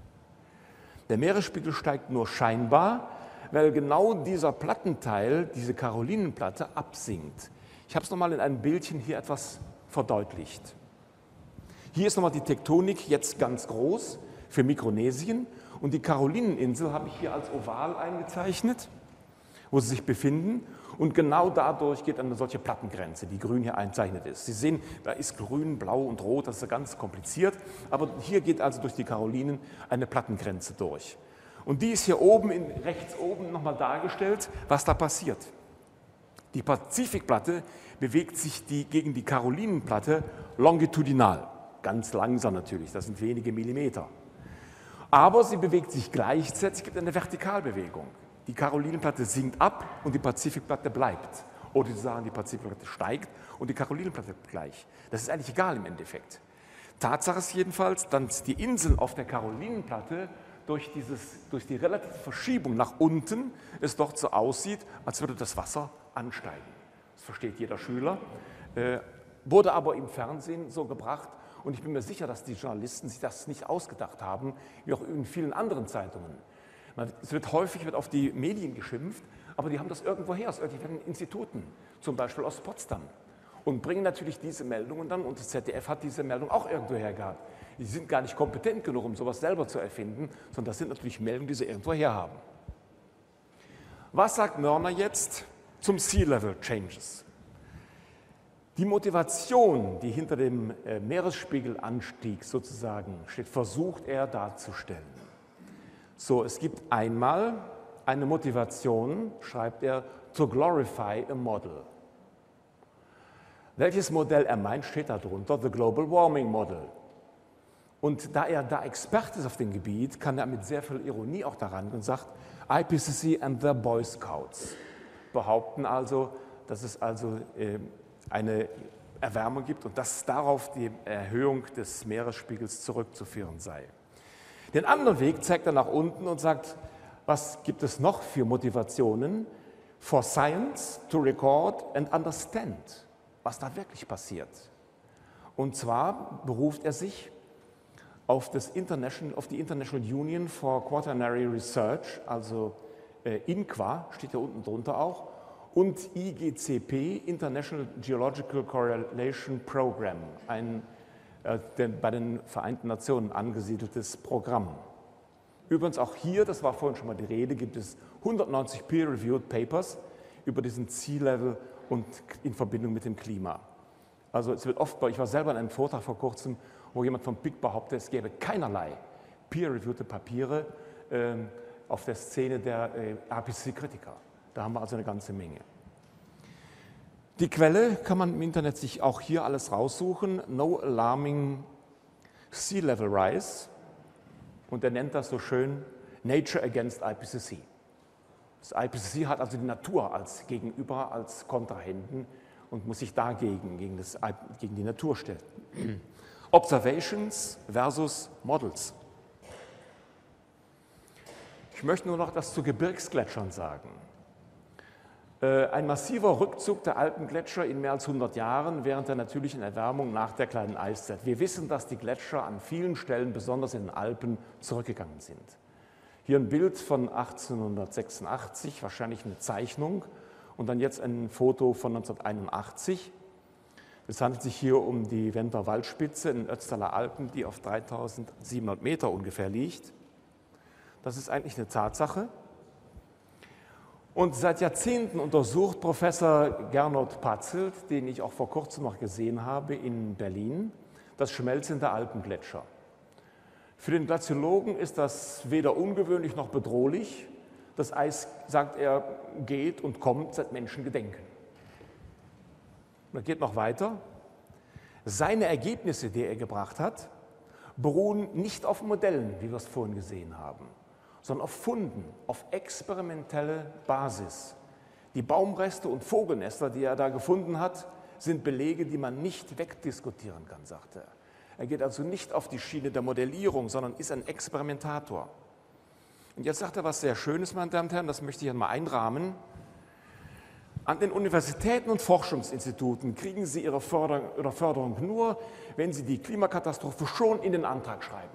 Der Meeresspiegel steigt nur scheinbar, weil genau dieser Plattenteil, diese Karolinenplatte, absinkt. Ich habe es nochmal in einem Bildchen hier etwas verdeutlicht. Hier ist nochmal die Tektonik jetzt ganz groß für Mikronesien und die Karolineninsel habe ich hier als Oval eingezeichnet, wo sie sich befinden und genau dadurch geht eine solche Plattengrenze, die grün hier einzeichnet ist. Sie sehen, da ist grün, blau und rot, das ist ganz kompliziert, aber hier geht also durch die Karolinen eine Plattengrenze durch. Und die ist hier oben, in, rechts oben nochmal dargestellt, was da passiert. Die Pazifikplatte bewegt sich die, gegen die Karolinenplatte longitudinal. Ganz langsam natürlich, das sind wenige Millimeter. Aber sie bewegt sich gleichzeitig, es gibt eine Vertikalbewegung. Die Karolinenplatte sinkt ab und die Pazifikplatte bleibt. Oder Sie sagen, die Pazifikplatte steigt und die Karolinenplatte bleibt gleich. Das ist eigentlich egal im Endeffekt. Tatsache ist jedenfalls, dass die Inseln auf der Karolinenplatte durch, dieses, durch die relative Verschiebung nach unten es dort so aussieht, als würde das Wasser ansteigen. Das versteht jeder Schüler. Äh, wurde aber im Fernsehen so gebracht und ich bin mir sicher, dass die Journalisten sich das nicht ausgedacht haben, wie auch in vielen anderen Zeitungen. Man, es wird häufig wird auf die Medien geschimpft, aber die haben das irgendwoher, aus irgendwelchen Instituten, zum Beispiel aus Potsdam. Und bringen natürlich diese Meldungen dann, und das Z D F hat diese Meldung auch irgendwoher gehabt. Die sind gar nicht kompetent genug, um sowas selber zu erfinden, sondern das sind natürlich Meldungen, die sie irgendwoher haben. Was sagt Mörner jetzt zum Sea Level Changes? Die Motivation, die hinter dem Meeresspiegelanstieg sozusagen steht, versucht er darzustellen. So, es gibt einmal eine Motivation, schreibt er, to glorify a model. Welches Modell er meint, steht darunter, the Global Warming Model. Und da er da Experte ist auf dem Gebiet, kann er mit sehr viel Ironie auch daran und sagt, I P C C and the Boy Scouts behaupten also, dass es also äh, eine Erwärmung gibt und dass darauf die Erhöhung des Meeresspiegels zurückzuführen sei. Den anderen Weg zeigt er nach unten und sagt, was gibt es noch für Motivationen? For science to record and understand, was da wirklich passiert. Und zwar beruft er sich auf, das International, auf die International Union for Quaternary Research, also äh, I N Q A, steht ja unten drunter auch, und I G C P, International Geological Correlation Program, ein äh, den, bei den Vereinten Nationen angesiedeltes Programm. Übrigens auch hier, das war vorhin schon mal die Rede, gibt es hundertneunzig Peer-Reviewed Papers über diesen Sea Level und in Verbindung mit dem Klima. Also es wird oft, ich war selber in einem Vortrag vor kurzem, wo jemand vom P I C behauptet, es gäbe keinerlei peer-reviewte Papiere äh, auf der Szene der äh, I P C C-Kritiker. Da haben wir also eine ganze Menge. Die Quelle kann man im Internet sich auch hier alles raussuchen, No Alarming Sea Level Rise, und er nennt das so schön Nature Against I P C C. Das I P C C hat also die Natur als Gegenüber, als Kontrahenten und muss sich dagegen, gegen, das, gegen die Natur stellen. Observations versus Models. Ich möchte nur noch das zu Gebirgsgletschern sagen. Ein massiver Rückzug der Alpengletscher in mehr als hundert Jahren während der natürlichen Erwärmung nach der kleinen Eiszeit. Wir wissen, dass die Gletscher an vielen Stellen, besonders in den Alpen, zurückgegangen sind. Hier ein Bild von achtzehnhundertsechsundachtzig, wahrscheinlich eine Zeichnung, und dann jetzt ein Foto von neunzehnhunderteinundachtzig. Es handelt sich hier um die Wender Waldspitze in den Ötztaler Alpen, die auf dreitausendsiebenhundert Meter ungefähr liegt. Das ist eigentlich eine Tatsache. Und seit Jahrzehnten untersucht Professor Gernot Patzelt, den ich auch vor kurzem noch gesehen habe in Berlin, das Schmelzen der Alpengletscher. Für den Glaziologen ist das weder ungewöhnlich noch bedrohlich. Das Eis, sagt er, geht und kommt seit Menschengedenken. Und er geht noch weiter. Seine Ergebnisse, die er gebracht hat, beruhen nicht auf Modellen, wie wir es vorhin gesehen haben, sondern auf Funden, auf experimentelle Basis. Die Baumreste und Vogelnester, die er da gefunden hat, sind Belege, die man nicht wegdiskutieren kann, sagt er. Er geht also nicht auf die Schiene der Modellierung, sondern ist ein Experimentator. Und jetzt sagt er was sehr Schönes, meine Damen und Herren, das möchte ich einmal einrahmen. An den Universitäten und Forschungsinstituten kriegen Sie Ihre Förderung, Ihre Förderung nur, wenn Sie die Klimakatastrophe schon in den Antrag schreiben.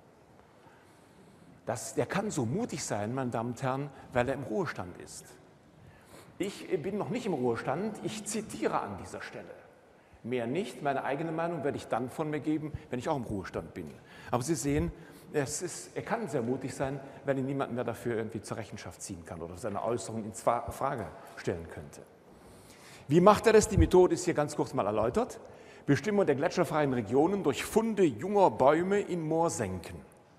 Das, der kann so mutig sein, meine Damen und Herren, weil er im Ruhestand ist. Ich bin noch nicht im Ruhestand, ich zitiere an dieser Stelle. Mehr nicht, meine eigene Meinung werde ich dann von mir geben, wenn ich auch im Ruhestand bin. Aber Sie sehen, es ist, er kann sehr mutig sein, weil ihn niemand mehr dafür irgendwie zur Rechenschaft ziehen kann oder seine Äußerungen in Frage stellen könnte. Wie macht er das? Die Methode ist hier ganz kurz mal erläutert. Bestimmung der gletscherfreien Regionen durch Funde junger Bäume in Moorsenken.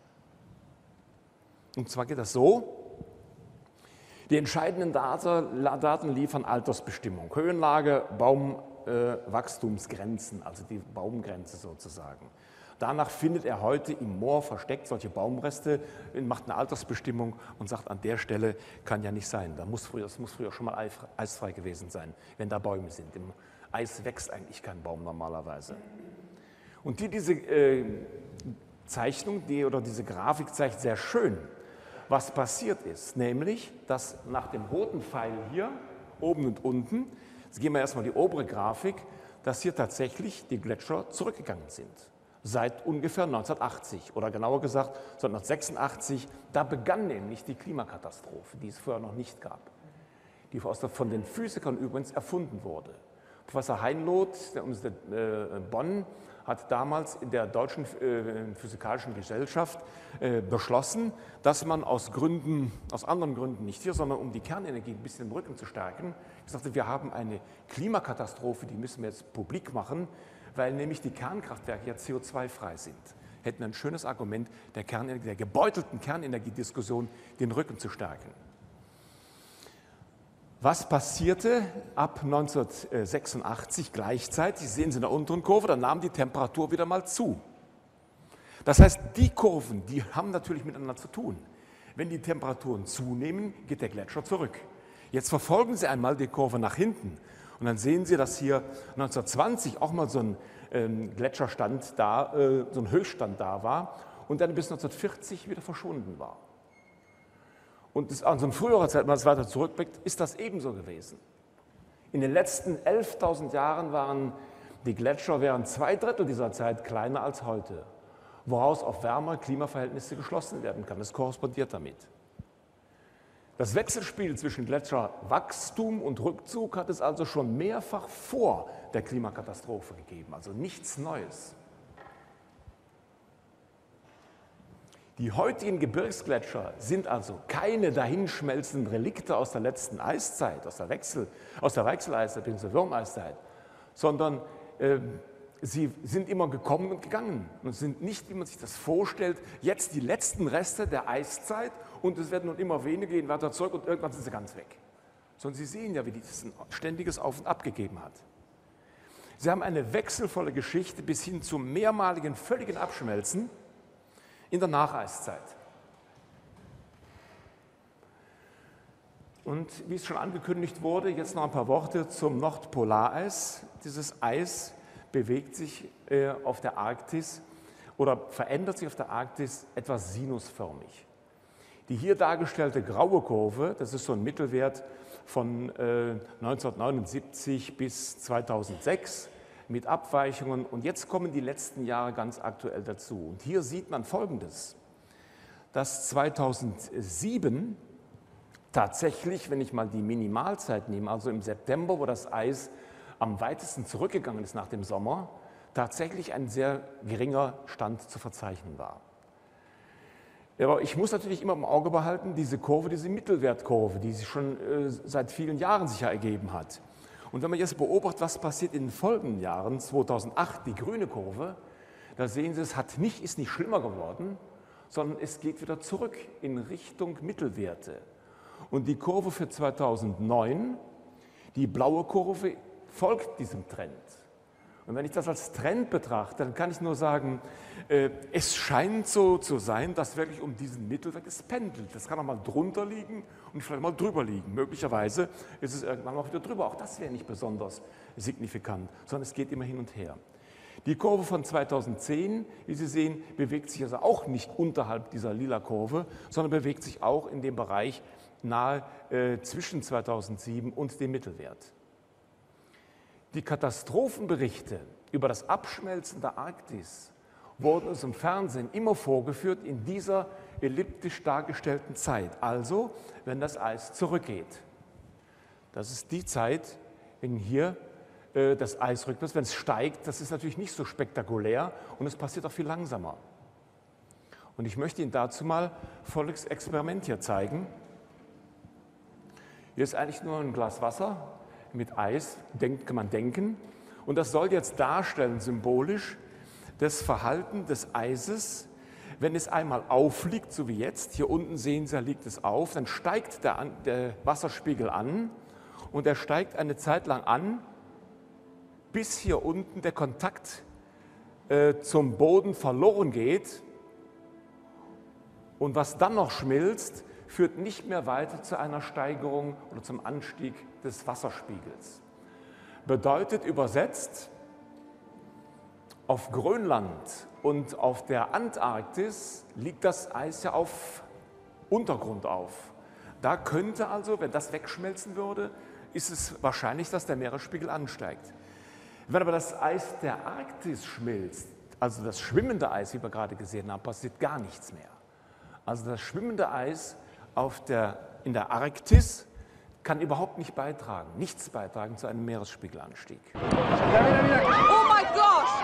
Und zwar geht das so: Die entscheidenden Daten liefern Altersbestimmung, Höhenlage, Baumwachstumsgrenzen, also die Baumgrenze sozusagen. Danach findet er heute im Moor versteckt solche Baumreste, macht eine Altersbestimmung und sagt, an der Stelle kann ja nicht sein. Da muss früher, das muss früher schon mal eisfrei gewesen sein, wenn da Bäume sind. Im Eis wächst eigentlich kein Baum normalerweise. Und die, diese äh, Zeichnung die, oder diese Grafik zeigt sehr schön, was passiert ist. Nämlich, dass nach dem roten Pfeil hier, oben und unten, jetzt gehen wir erstmal die obere Grafik, dass hier tatsächlich die Gletscher zurückgegangen sind. Seit ungefähr neunzehnhundertachtzig oder genauer gesagt seit neunzehnhundertsechsundachtzig, da begann nämlich die Klimakatastrophe, die es vorher noch nicht gab, die von den Physikern übrigens erfunden wurde. Professor Heinloth der Universität Bonn hat damals in der Deutschen Physikalischen Gesellschaft beschlossen, dass man aus Gründen, aus anderen Gründen nicht hier, sondern um die Kernenergie ein bisschen im Rücken zu stärken, gesagt hat, wir haben eine Klimakatastrophe, die müssen wir jetzt publik machen, weil nämlich die Kernkraftwerke ja C O zwei frei sind. Hätten ein schönes Argument, der, Kernenergie, der gebeutelten Kernenergiediskussion den Rücken zu stärken. Was passierte ab neunzehnhundertsechsundachtzig gleichzeitig? Sehen Sie in der unteren Kurve, da nahm die Temperatur wieder mal zu. Das heißt, die Kurven, die haben natürlich miteinander zu tun. Wenn die Temperaturen zunehmen, geht der Gletscher zurück. Jetzt verfolgen Sie einmal die Kurve nach hinten. Und dann sehen Sie, dass hier neunzehnhundertzwanzig auch mal so ein ähm, Gletscherstand da, äh, so ein Höchststand da war und dann bis neunzehnhundertvierzig wieder verschwunden war. Und das, an so einer früheren Zeit, wenn man es weiter zurückblickt, ist das ebenso gewesen. In den letzten elftausend Jahren waren die Gletscher während zwei Drittel dieser Zeit kleiner als heute, woraus auf wärmere Klimaverhältnisse geschlossen werden kann. Das korrespondiert damit. Das Wechselspiel zwischen Gletscherwachstum und Rückzug hat es also schon mehrfach vor der Klimakatastrophe gegeben, also nichts Neues. Die heutigen Gebirgsgletscher sind also keine dahinschmelzenden Relikte aus der letzten Eiszeit, aus der, Wechsel, aus der Wechseleiszeit, bzw. Würmeiszeit, sondern äh, sie sind immer gekommen und gegangen und sind nicht, wie man sich das vorstellt, jetzt die letzten Reste der Eiszeit und es werden nun immer weniger, gehen weiter zurück und irgendwann sind sie ganz weg. Sondern Sie sehen ja, wie das ein ständiges Auf und Ab gegeben hat. Sie haben eine wechselvolle Geschichte bis hin zum mehrmaligen völligen Abschmelzen in der Nacheiszeit. Und wie es schon angekündigt wurde, jetzt noch ein paar Worte zum Nordpolareis. Dieses Eis bewegt sich äh, auf der Arktis oder verändert sich auf der Arktis etwas sinusförmig. Die hier dargestellte graue Kurve, das ist so ein Mittelwert von äh, neunzehnhundertneunundsiebzig bis zweitausendsechs mit Abweichungen. Und jetzt kommen die letzten Jahre ganz aktuell dazu. Und hier sieht man Folgendes, dass zweitausendsieben tatsächlich, wenn ich mal die Minimalzeit nehme, also im September, wo das Eis am weitesten zurückgegangen ist nach dem Sommer, tatsächlich ein sehr geringer Stand zu verzeichnen war. Aber ich muss natürlich immer im Auge behalten, diese Kurve, diese Mittelwertkurve, die sich schon äh, seit vielen Jahren sicher ergeben hat. Und wenn man jetzt beobachtet, was passiert in den folgenden Jahren, zweitausendacht, die grüne Kurve, da sehen Sie, es hat nicht, ist nicht schlimmer geworden, sondern es geht wieder zurück in Richtung Mittelwerte. Und die Kurve für zweitausendneun, die blaue Kurve, folgt diesem Trend. Und wenn ich das als Trend betrachte, dann kann ich nur sagen, äh, es scheint so zu sein, dass wirklich um diesen Mittelwert es pendelt. Das kann auch mal drunter liegen und vielleicht mal drüber liegen. Möglicherweise ist es irgendwann auch wieder drüber. Auch das wäre nicht besonders signifikant, sondern es geht immer hin und her. Die Kurve von zweitausendzehn, wie Sie sehen, bewegt sich also auch nicht unterhalb dieser lila Kurve, sondern bewegt sich auch in dem Bereich nahe äh, zwischen zweitausendsieben und dem Mittelwert. Die Katastrophenberichte über das Abschmelzen der Arktis wurden uns im Fernsehen immer vorgeführt in dieser elliptisch dargestellten Zeit, also wenn das Eis zurückgeht. Das ist die Zeit, wenn hier äh, das Eis rückwärts, wenn es steigt, das ist natürlich nicht so spektakulär und es passiert auch viel langsamer. Und ich möchte Ihnen dazu mal folgendes Experiment hier zeigen. Hier ist eigentlich nur ein Glas Wasser mit Eis, denkt, kann man denken. Und das soll jetzt darstellen, symbolisch, das Verhalten des Eises, wenn es einmal aufliegt, so wie jetzt. Hier unten sehen Sie, da liegt es auf, dann steigt der, der Wasserspiegel an und er steigt eine Zeit lang an, bis hier unten der Kontakt äh, zum Boden verloren geht. Und was dann noch schmilzt, führt nicht mehr weiter zu einer Steigerung oder zum Anstieg des Wasserspiegels. Bedeutet übersetzt, auf Grönland und auf der Antarktis liegt das Eis ja auf Untergrund auf. Da könnte also, wenn das wegschmelzen würde, ist es wahrscheinlich, dass der Meeresspiegel ansteigt. Wenn aber das Eis der Arktis schmilzt, also das schwimmende Eis, wie wir gerade gesehen haben, passiert gar nichts mehr. Also das schwimmende Eis auf der, in der Arktis kann überhaupt nicht beitragen, nichts beitragen zu einem Meeresspiegelanstieg. Oh my gosh!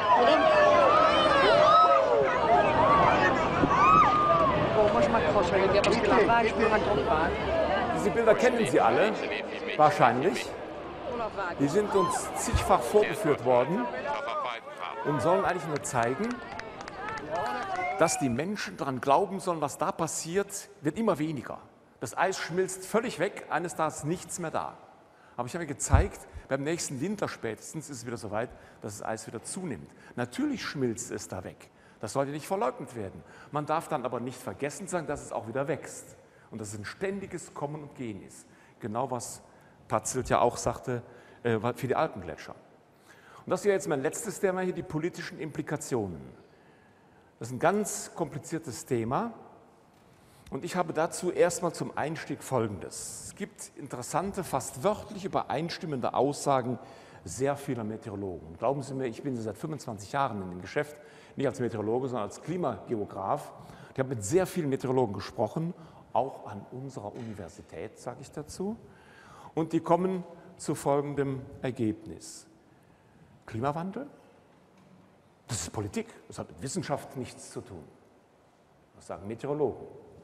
Diese Bilder kennen Sie alle, wahrscheinlich. Die sind uns zigfach vorgeführt worden und sollen eigentlich nur zeigen, dass die Menschen daran glauben sollen, was da passiert, wird immer weniger. Das Eis schmilzt völlig weg, eines Tages nichts mehr da. Aber ich habe mir gezeigt, beim nächsten Winter spätestens ist es wieder so weit, dass das Eis wieder zunimmt. Natürlich schmilzt es da weg. Das sollte nicht verleugnet werden. Man darf dann aber nicht vergessen sein, dass es auch wieder wächst. Und dass es ein ständiges Kommen und Gehen ist. Genau was Patzelt ja auch sagte äh, für die Alpengletscher. Und das ist jetzt mein letztes Thema hier, die politischen Implikationen. Das ist ein ganz kompliziertes Thema und ich habe dazu erstmal zum Einstieg Folgendes. Es gibt interessante, fast wörtlich übereinstimmende Aussagen sehr vieler Meteorologen. Glauben Sie mir, ich bin seit fünfundzwanzig Jahren in dem Geschäft, nicht als Meteorologe, sondern als Klimageograf. Ich habe mit sehr vielen Meteorologen gesprochen, auch an unserer Universität, sage ich dazu. Und die kommen zu folgendem Ergebnis. Klimawandel? Das ist Politik, das hat mit Wissenschaft nichts zu tun. Das sagen Meteorologen.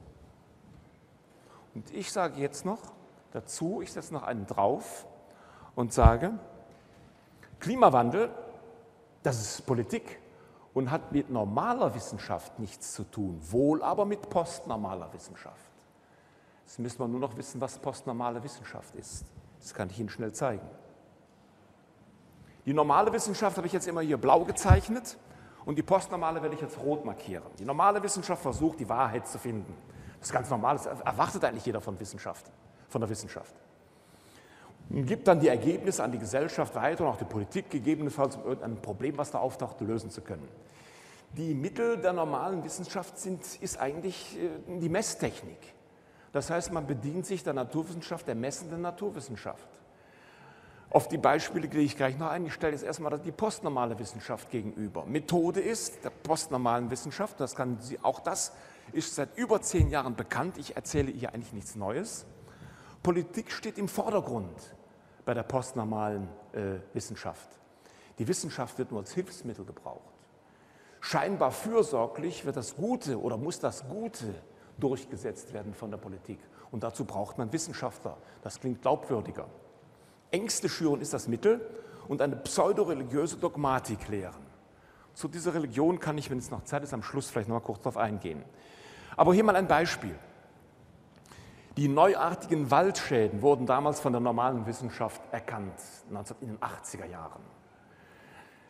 Und ich sage jetzt noch dazu, ich setze noch einen drauf und sage, Klimawandel, das ist Politik und hat mit normaler Wissenschaft nichts zu tun, wohl aber mit postnormaler Wissenschaft. Jetzt müssen wir nur noch wissen, was postnormale Wissenschaft ist. Das kann ich Ihnen schnell zeigen. Die normale Wissenschaft habe ich jetzt immer hier blau gezeichnet und die postnormale werde ich jetzt rot markieren. Die normale Wissenschaft versucht, die Wahrheit zu finden. Das ist ganz normal, das erwartet eigentlich jeder von Wissenschaft, von der Wissenschaft. Und gibt dann die Ergebnisse an die Gesellschaft weiter und auch die Politik gegebenenfalls, um irgendein Problem, was da auftaucht, lösen zu können. Die Mittel der normalen Wissenschaft sind, ist eigentlich die Messtechnik. Das heißt, man bedient sich der Naturwissenschaft, der messenden Naturwissenschaft. Auf die Beispiele gehe ich gleich noch ein. Ich stelle jetzt erstmal die postnormale Wissenschaft gegenüber. Methode ist der postnormalen Wissenschaft, das kann sie, auch das ist seit über zehn Jahren bekannt. Ich erzähle hier eigentlich nichts Neues. Politik steht im Vordergrund bei der postnormalen äh, Wissenschaft. Die Wissenschaft wird nur als Hilfsmittel gebraucht. Scheinbar fürsorglich wird das Gute oder muss das Gute durchgesetzt werden von der Politik. Und dazu braucht man Wissenschaftler. Das klingt glaubwürdiger. Ängste schüren ist das Mittel und eine pseudoreligiöse Dogmatik lehren. Zu dieser Religion kann ich, wenn es noch Zeit ist, am Schluss vielleicht noch mal kurz darauf eingehen. Aber hier mal ein Beispiel. Die neuartigen Waldschäden wurden damals von der normalen Wissenschaft erkannt, in den achtziger Jahren.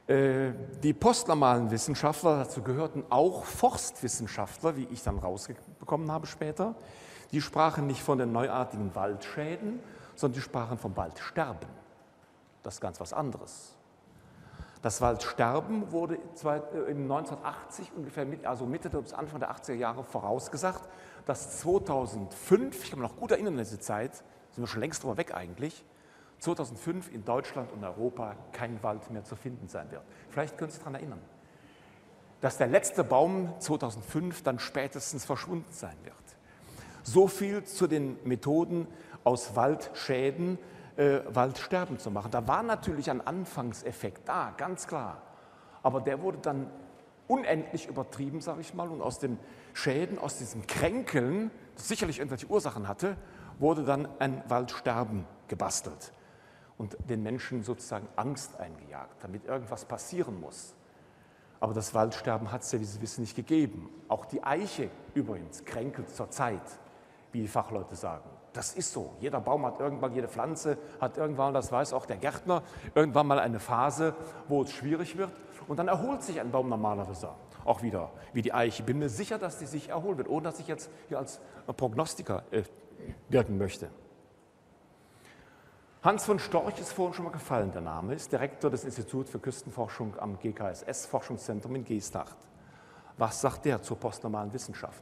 Die postnormalen Wissenschaftler, dazu gehörten auch Forstwissenschaftler, wie ich dann rausbekommen habe später, die sprachen nicht von den neuartigen Waldschäden, sondern die sprachen vom Waldsterben. Das ist ganz was anderes. Das Waldsterben wurde im neunzehnhundertachtzig, ungefähr mit, also Mitte bis Anfang der achtziger Jahre vorausgesagt, dass zweitausendfünf, ich kann mich noch gut erinnern an diese Zeit, sind wir schon längst drüber weg eigentlich, zweitausendfünf in Deutschland und Europa kein Wald mehr zu finden sein wird. Vielleicht können Sie sich daran erinnern, dass der letzte Baum zweitausendfünf dann spätestens verschwunden sein wird. So viel zu den Methoden, aus Waldschäden äh, Waldsterben zu machen. Da war natürlich ein Anfangseffekt da, ganz klar. Aber der wurde dann unendlich übertrieben, sage ich mal, und aus den Schäden, aus diesen Kränkeln, das sicherlich irgendwelche Ursachen hatte, wurde dann ein Waldsterben gebastelt und den Menschen sozusagen Angst eingejagt, damit irgendwas passieren muss. Aber das Waldsterben hat es ja, wie Sie wissen, nicht gegeben. Auch die Eiche übrigens kränkelt zur Zeit, wie die Fachleute sagen. Das ist so. Jeder Baum hat irgendwann, jede Pflanze hat irgendwann, das weiß auch der Gärtner, irgendwann mal eine Phase, wo es schwierig wird. Und dann erholt sich ein Baum normalerweise auch wieder, wie die Eiche. Ich bin mir sicher, dass die sich erholen wird, ohne dass ich jetzt hier als Prognostiker äh, wirken möchte. Hans von Storch ist vorhin schon mal gefallen, der Name, ist Direktor des Instituts für Küstenforschung am G K S S-Forschungszentrum in Geesthacht. Was sagt der zur postnormalen Wissenschaft?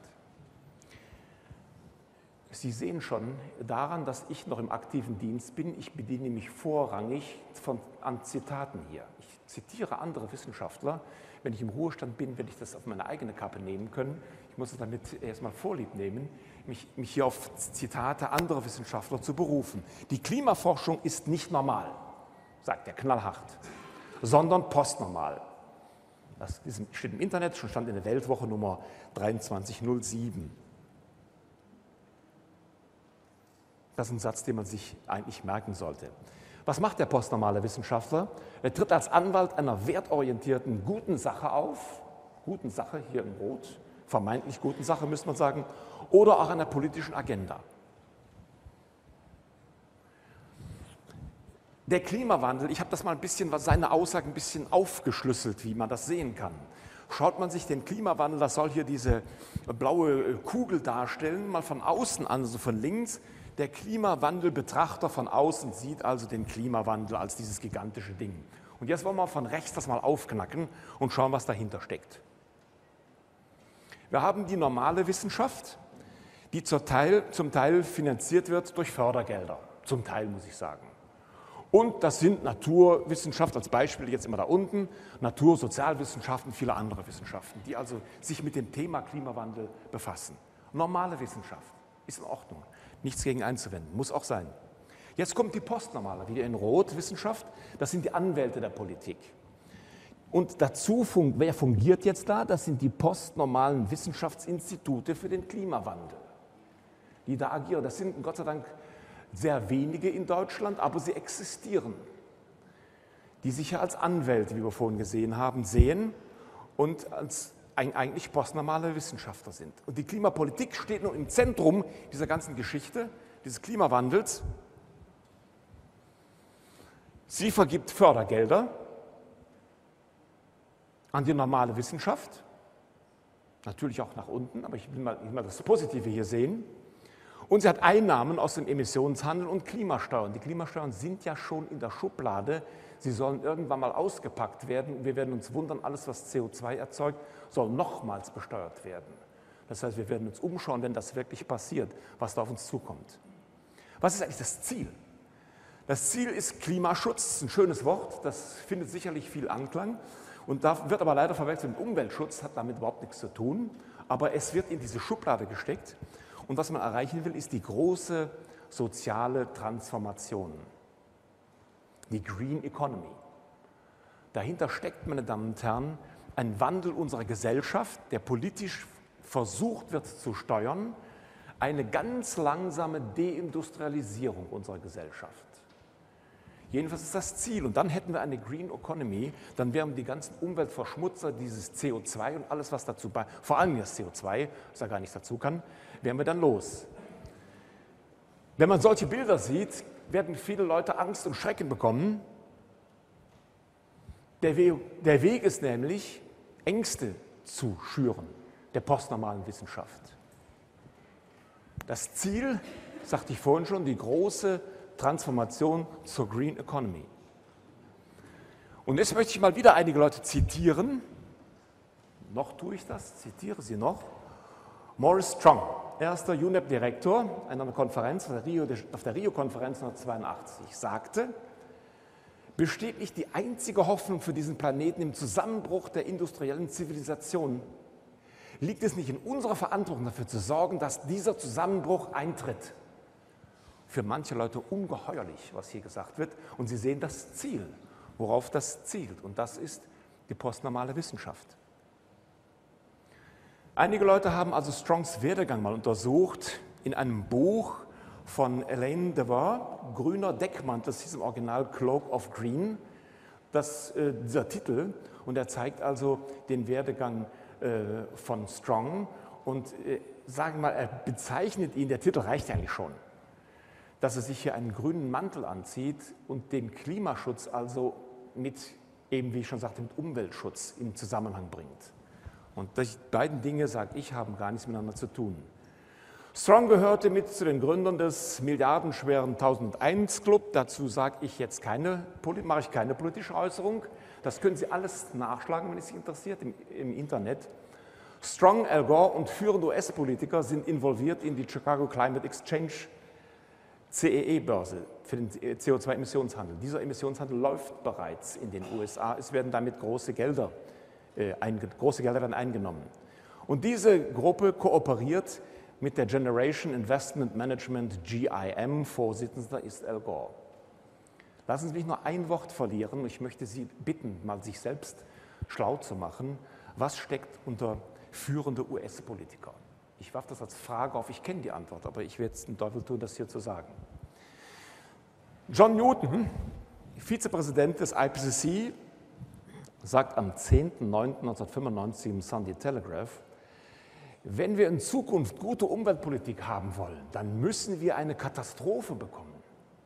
Sie sehen schon daran, dass ich noch im aktiven Dienst bin. Ich bediene mich vorrangig von, an Zitaten hier. Ich zitiere andere Wissenschaftler. Wenn ich im Ruhestand bin, werde ich das auf meine eigene Kappe nehmen können. Ich muss es damit erstmal vorlieb nehmen, mich, mich hier auf Zitate anderer Wissenschaftler zu berufen. Die Klimaforschung ist nicht normal, sagt er knallhart, sondern postnormal. Das steht im Internet, schon stand in der Weltwoche Nummer dreiundzwanzig null sieben. Das ist ein Satz, den man sich eigentlich merken sollte. Was macht der postnormale Wissenschaftler? Er tritt als Anwalt einer wertorientierten, guten Sache auf, guten Sache hier in Rot, vermeintlich guten Sache, müsste man sagen, oder auch einer politischen Agenda. Der Klimawandel, ich habe das mal ein bisschen, seine Aussage ein bisschen aufgeschlüsselt, wie man das sehen kann. Schaut man sich den Klimawandel, das soll hier diese blaue Kugel darstellen, mal von außen an, also von links. Der Klimawandelbetrachter von außen sieht also den Klimawandel als dieses gigantische Ding. Und jetzt wollen wir von rechts das mal aufknacken und schauen, was dahinter steckt. Wir haben die normale Wissenschaft, die zum Teil, zum Teil finanziert wird durch Fördergelder. Zum Teil, muss ich sagen. Und das sind Naturwissenschaften, als Beispiel jetzt immer da unten, Natur-, Sozialwissenschaften, viele andere Wissenschaften, die also sich mit dem Thema Klimawandel befassen. Normale Wissenschaft ist in Ordnung. Nichts gegen einzuwenden, muss auch sein. Jetzt kommt die postnormale, wieder in Rot, Wissenschaft, das sind die Anwälte der Politik. Und dazu, wer fungiert jetzt da? Das sind die postnormalen Wissenschaftsinstitute für den Klimawandel, die da agieren. Das sind Gott sei Dank sehr wenige in Deutschland, aber sie existieren, die sich ja als Anwälte, wie wir vorhin gesehen haben, sehen und als eigentlich postnormale Wissenschaftler sind. Und die Klimapolitik steht nun im Zentrum dieser ganzen Geschichte, dieses Klimawandels. Sie vergibt Fördergelder an die normale Wissenschaft, natürlich auch nach unten, aber ich will mal, ich will mal das Positive hier sehen. Und sie hat Einnahmen aus dem Emissionshandel und Klimasteuern. Die Klimasteuern sind ja schon in der Schublade. Sie sollen irgendwann mal ausgepackt werden. Wir werden uns wundern, alles, was C O zwei erzeugt, soll nochmals besteuert werden. Das heißt, wir werden uns umschauen, wenn das wirklich passiert, was da auf uns zukommt. Was ist eigentlich das Ziel? Das Ziel ist Klimaschutz. Das ist ein schönes Wort, das findet sicherlich viel Anklang. Und da wird aber leider verwechselt mit Umweltschutz, hat damit überhaupt nichts zu tun. Aber es wird in diese Schublade gesteckt. Und was man erreichen will, ist die große soziale Transformation, die Green Economy. Dahinter steckt, meine Damen und Herren, ein Wandel unserer Gesellschaft, der politisch versucht wird zu steuern, eine ganz langsame Deindustrialisierung unserer Gesellschaft. Jedenfalls ist das Ziel. Und dann hätten wir eine Green Economy, dann wären die ganzen Umweltverschmutzer, dieses C O zwei und alles, was dazu bei, vor allem das C O zwei, was da gar nichts dazu kann, wären wir dann los. Wenn man solche Bilder sieht, werden viele Leute Angst und Schrecken bekommen. Der Weg, der Weg ist nämlich, Ängste zu schüren, der postnormalen Wissenschaft. Das Ziel, sagte ich vorhin schon, die große Transformation zur Green Economy. Und jetzt möchte ich mal wieder einige Leute zitieren. Noch tue ich das, zitiere sie noch. Maurice Strong, erster U N E P-Direktor einer Konferenz, auf der Rio-Konferenz neunzehnhundertzweiundachtzig, sagte, besteht nicht die einzige Hoffnung für diesen Planeten im Zusammenbruch der industriellen Zivilisation? Liegt es nicht in unserer Verantwortung, dafür zu sorgen, dass dieser Zusammenbruch eintritt? Für manche Leute ungeheuerlich, was hier gesagt wird, und sie sehen das Ziel, worauf das zielt, und das ist die postnormale Wissenschaft. Einige Leute haben also Strongs Werdegang mal untersucht in einem Buch von Elaine DeVore, Grüner Deckmantel, das hieß im Original Cloak of Green, das, äh, dieser Titel, und er zeigt also den Werdegang äh, von Strong und äh, sagen wir mal, er bezeichnet ihn, der Titel reicht eigentlich schon, dass er sich hier einen grünen Mantel anzieht und den Klimaschutz also mit, eben wie ich schon sagte, mit Umweltschutz in Zusammenhang bringt. Und die beiden Dinge, sage ich, haben gar nichts miteinander zu tun. Strong gehörte mit zu den Gründern des milliardenschweren tausendeins Club. Dazu sage ich jetzt keine, mache ich keine politische Äußerung. Das können Sie alles nachschlagen, wenn es Sie interessiert, im, im Internet. Strong, Al Gore und führende U S-Politiker sind involviert in die Chicago Climate Exchange C E E-Börse für den C O zwei Emissionshandel. Dieser Emissionshandel läuft bereits in den U S A. Es werden damit große Gelder, äh, einge große Gelder dann eingenommen. Und diese Gruppe kooperiert mit der Generation Investment Management G I M, Vorsitzender ist Al Gore. Lassen Sie mich nur ein Wort verlieren. Ich möchte Sie bitten, mal sich selbst schlau zu machen. Was steckt unter führende U S-Politiker? Ich warf das als Frage auf, ich kenne die Antwort, aber ich werde es den Teufel tun, das hier zu sagen. John Newton, Vizepräsident des I P C C, sagt am zehnten neunten neunzehnhundertfünfundneunzig im Sunday Telegraph, wenn wir in Zukunft gute Umweltpolitik haben wollen, dann müssen wir eine Katastrophe bekommen.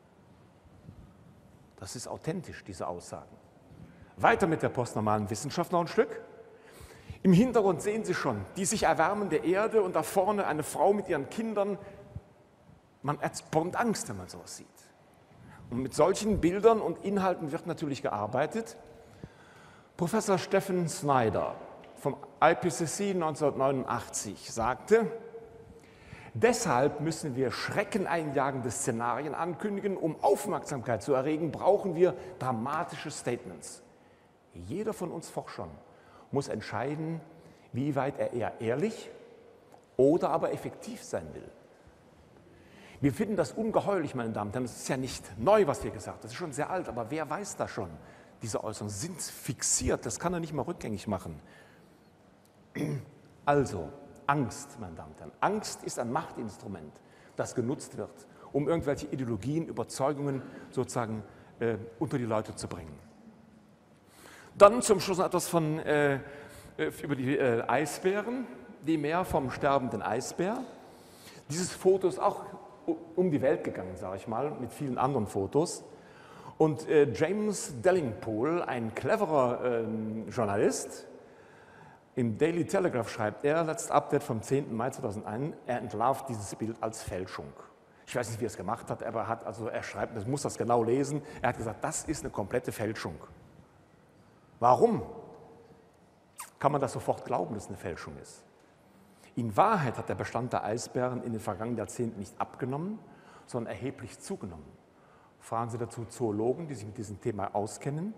Das ist authentisch, diese Aussagen. Weiter mit der postnormalen Wissenschaft noch ein Stück. Im Hintergrund sehen Sie schon die sich erwärmende Erde und da vorne eine Frau mit ihren Kindern. Man bekommt Angst, wenn man sowas sieht. Und mit solchen Bildern und Inhalten wird natürlich gearbeitet. Professor Stephen Snyder vom I P C C neunzehnhundertneunundachtzig sagte, deshalb müssen wir schreckeneinjagende Szenarien ankündigen, um Aufmerksamkeit zu erregen, brauchen wir dramatische Statements. Jeder von uns Forschern muss entscheiden, wie weit er eher ehrlich oder aber effektiv sein will. Wir finden das ungeheuerlich, meine Damen und Herren. Das ist ja nicht neu, was wir gesagt haben. Das ist schon sehr alt, aber wer weiß das schon? Diese Äußerungen sind fixiert, das kann er nicht mal rückgängig machen. Also, Angst, meine Damen und Herren. Angst ist ein Machtinstrument, das genutzt wird, um irgendwelche Ideologien, Überzeugungen sozusagen äh, unter die Leute zu bringen. Dann zum Schluss noch etwas von, äh, über die äh, Eisbären, die Meer vom sterbenden Eisbär. Dieses Foto ist auch um die Welt gegangen, sage ich mal, mit vielen anderen Fotos. Und äh, James Delingpole, ein cleverer äh, Journalist, im Daily Telegraph schreibt er, letztes Update vom zehnten Mai zweitausendeins, er entlarvt dieses Bild als Fälschung. Ich weiß nicht, wie er es gemacht hat, aber er, hat, also er schreibt, man muss das genau lesen, er hat gesagt, das ist eine komplette Fälschung. Warum kann man das sofort glauben, dass es eine Fälschung ist? In Wahrheit hat der Bestand der Eisbären in den vergangenen Jahrzehnten nicht abgenommen, sondern erheblich zugenommen. Fragen Sie dazu Zoologen, die sich mit diesem Thema auskennen.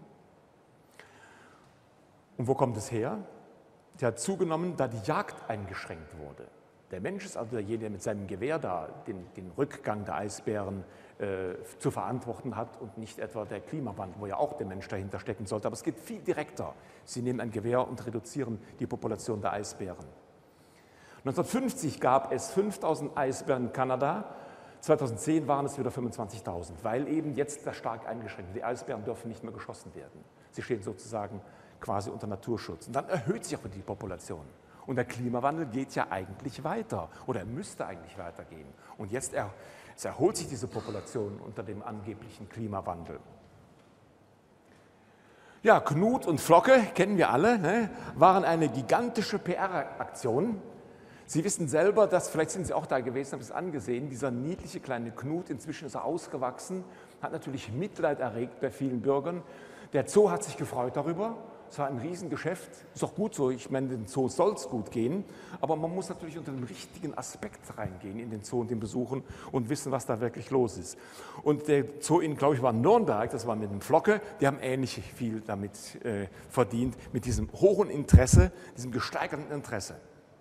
Und wo kommt es her? Der hat zugenommen, da die Jagd eingeschränkt wurde. Der Mensch ist also derjenige, der mit seinem Gewehr da den, den Rückgang der Eisbären äh, zu verantworten hat und nicht etwa der Klimawandel, wo ja auch der Mensch dahinter stecken sollte. Aber es geht viel direkter. Sie nehmen ein Gewehr und reduzieren die Population der Eisbären. neunzehnhundertfünfzig gab es fünftausend Eisbären in Kanada, zweitausendzehn waren es wieder fünfundzwanzigtausend, weil eben jetzt das stark eingeschränkt ist. Die Eisbären dürfen nicht mehr geschossen werden. Sie stehen sozusagen quasi unter Naturschutz. Und dann erhöht sich auch die Population. Und der Klimawandel geht ja eigentlich weiter oder er müsste eigentlich weitergehen. Und jetzt, er, jetzt erholt sich diese Population unter dem angeblichen Klimawandel. Ja, Knut und Flocke, kennen wir alle, ne, waren eine gigantische P R-Aktion. Sie wissen selber, dass, vielleicht sind Sie auch da gewesen, haben es angesehen, dieser niedliche kleine Knut, inzwischen ist er ausgewachsen, hat natürlich Mitleid erregt bei vielen Bürgern. Der Zoo hat sich gefreut darüber. Es war ein Riesengeschäft, ist auch gut so, ich meine, den Zoo soll es gut gehen, aber man muss natürlich unter den richtigen Aspekt reingehen in den Zoo und den besuchen und wissen, was da wirklich los ist. Und der Zoo, in, glaube ich, war in Nürnberg, das war mit dem Flocke, die haben ähnlich viel damit äh, verdient, mit diesem hohen Interesse, diesem gesteigerten Interesse.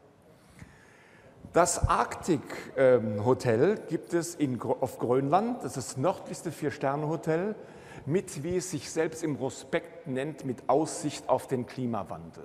Das Arctic ähm, Hotel gibt es in, auf Grönland, das ist das nördlichste Vier-Sterne-Hotel, mit, wie es sich selbst im Prospekt nennt, mit Aussicht auf den Klimawandel.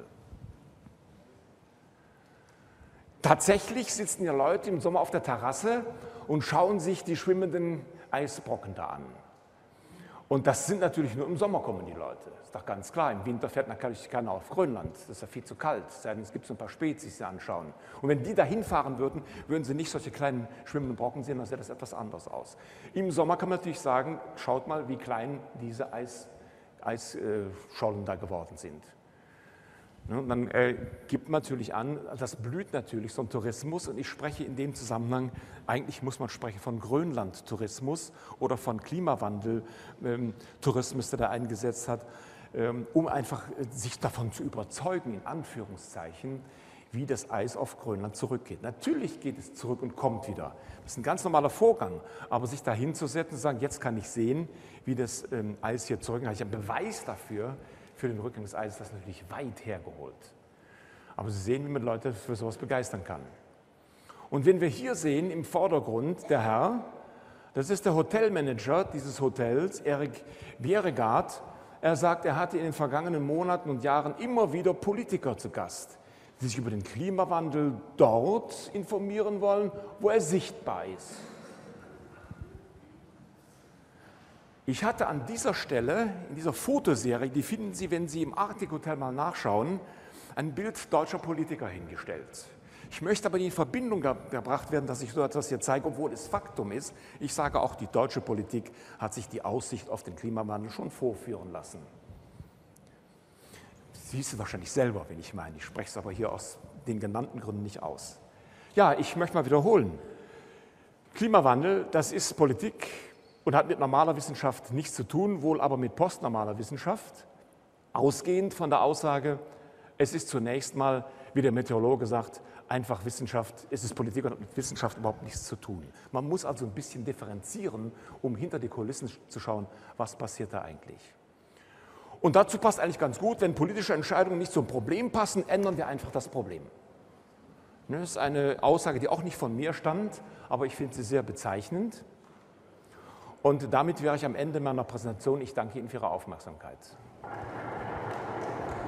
Tatsächlich sitzen ja Leute im Sommer auf der Terrasse und schauen sich die schwimmenden Eisbrocken da an. Und das sind natürlich nur im Sommer kommen die Leute, ist doch ganz klar. Im Winter fährt natürlich keiner auf Grönland, das ist ja viel zu kalt, es gibt so ein paar Spezies, die sie anschauen. Und wenn die da hinfahren würden, würden sie nicht solche kleinen schwimmenden Brocken sehen, dann sähe das etwas anders aus. Im Sommer kann man natürlich sagen, schaut mal, wie klein diese Eis, Eisschollen da geworden sind. Und dann äh, gibt man natürlich an, das blüht natürlich so ein Tourismus und ich spreche in dem Zusammenhang, eigentlich muss man sprechen von Grönland-Tourismus oder von Klimawandel-Tourismus, der da eingesetzt hat, ähm, um einfach sich davon zu überzeugen, in Anführungszeichen, wie das Eis auf Grönland zurückgeht. Natürlich geht es zurück und kommt wieder. Das ist ein ganz normaler Vorgang, aber sich da hinzusetzen und sagen, jetzt kann ich sehen, wie das ähm, Eis hier zurückgeht, habe ich einen Beweis dafür, für den Rückgang des Eises, das ist natürlich weit hergeholt. Aber Sie sehen, wie man Leute für sowas begeistern kann. Und wenn wir hier sehen, im Vordergrund, der Herr, das ist der Hotelmanager dieses Hotels, Erik Bjerregaard. Er sagt, er hatte in den vergangenen Monaten und Jahren immer wieder Politiker zu Gast, die sich über den Klimawandel dort informieren wollen, wo er sichtbar ist. Ich hatte an dieser Stelle, in dieser Fotoserie, die finden Sie, wenn Sie im Arctic Hotel mal nachschauen, ein Bild deutscher Politiker hingestellt. Ich möchte aber in Verbindung gebracht werden, dass ich so etwas hier zeige, obwohl es Faktum ist. Ich sage auch, die deutsche Politik hat sich die Aussicht auf den Klimawandel schon vorführen lassen. Sie wissen wahrscheinlich selber, wen ich meine. Ich spreche es aber hier aus den genannten Gründen nicht aus. Ja, ich möchte mal wiederholen. Klimawandel, das ist Politik und hat mit normaler Wissenschaft nichts zu tun, wohl aber mit postnormaler Wissenschaft, ausgehend von der Aussage, es ist zunächst mal, wie der Meteorologe sagt, einfach Wissenschaft, es ist Politik und hat mit Wissenschaft überhaupt nichts zu tun. Man muss also ein bisschen differenzieren, um hinter die Kulissen zu schauen, was passiert da eigentlich. Und dazu passt eigentlich ganz gut, wenn politische Entscheidungen nicht zum Problem passen, ändern wir einfach das Problem. Das ist eine Aussage, die auch nicht von mir stammt, aber ich finde sie sehr bezeichnend. Und damit wäre ich am Ende meiner Präsentation. Ich danke Ihnen für Ihre Aufmerksamkeit.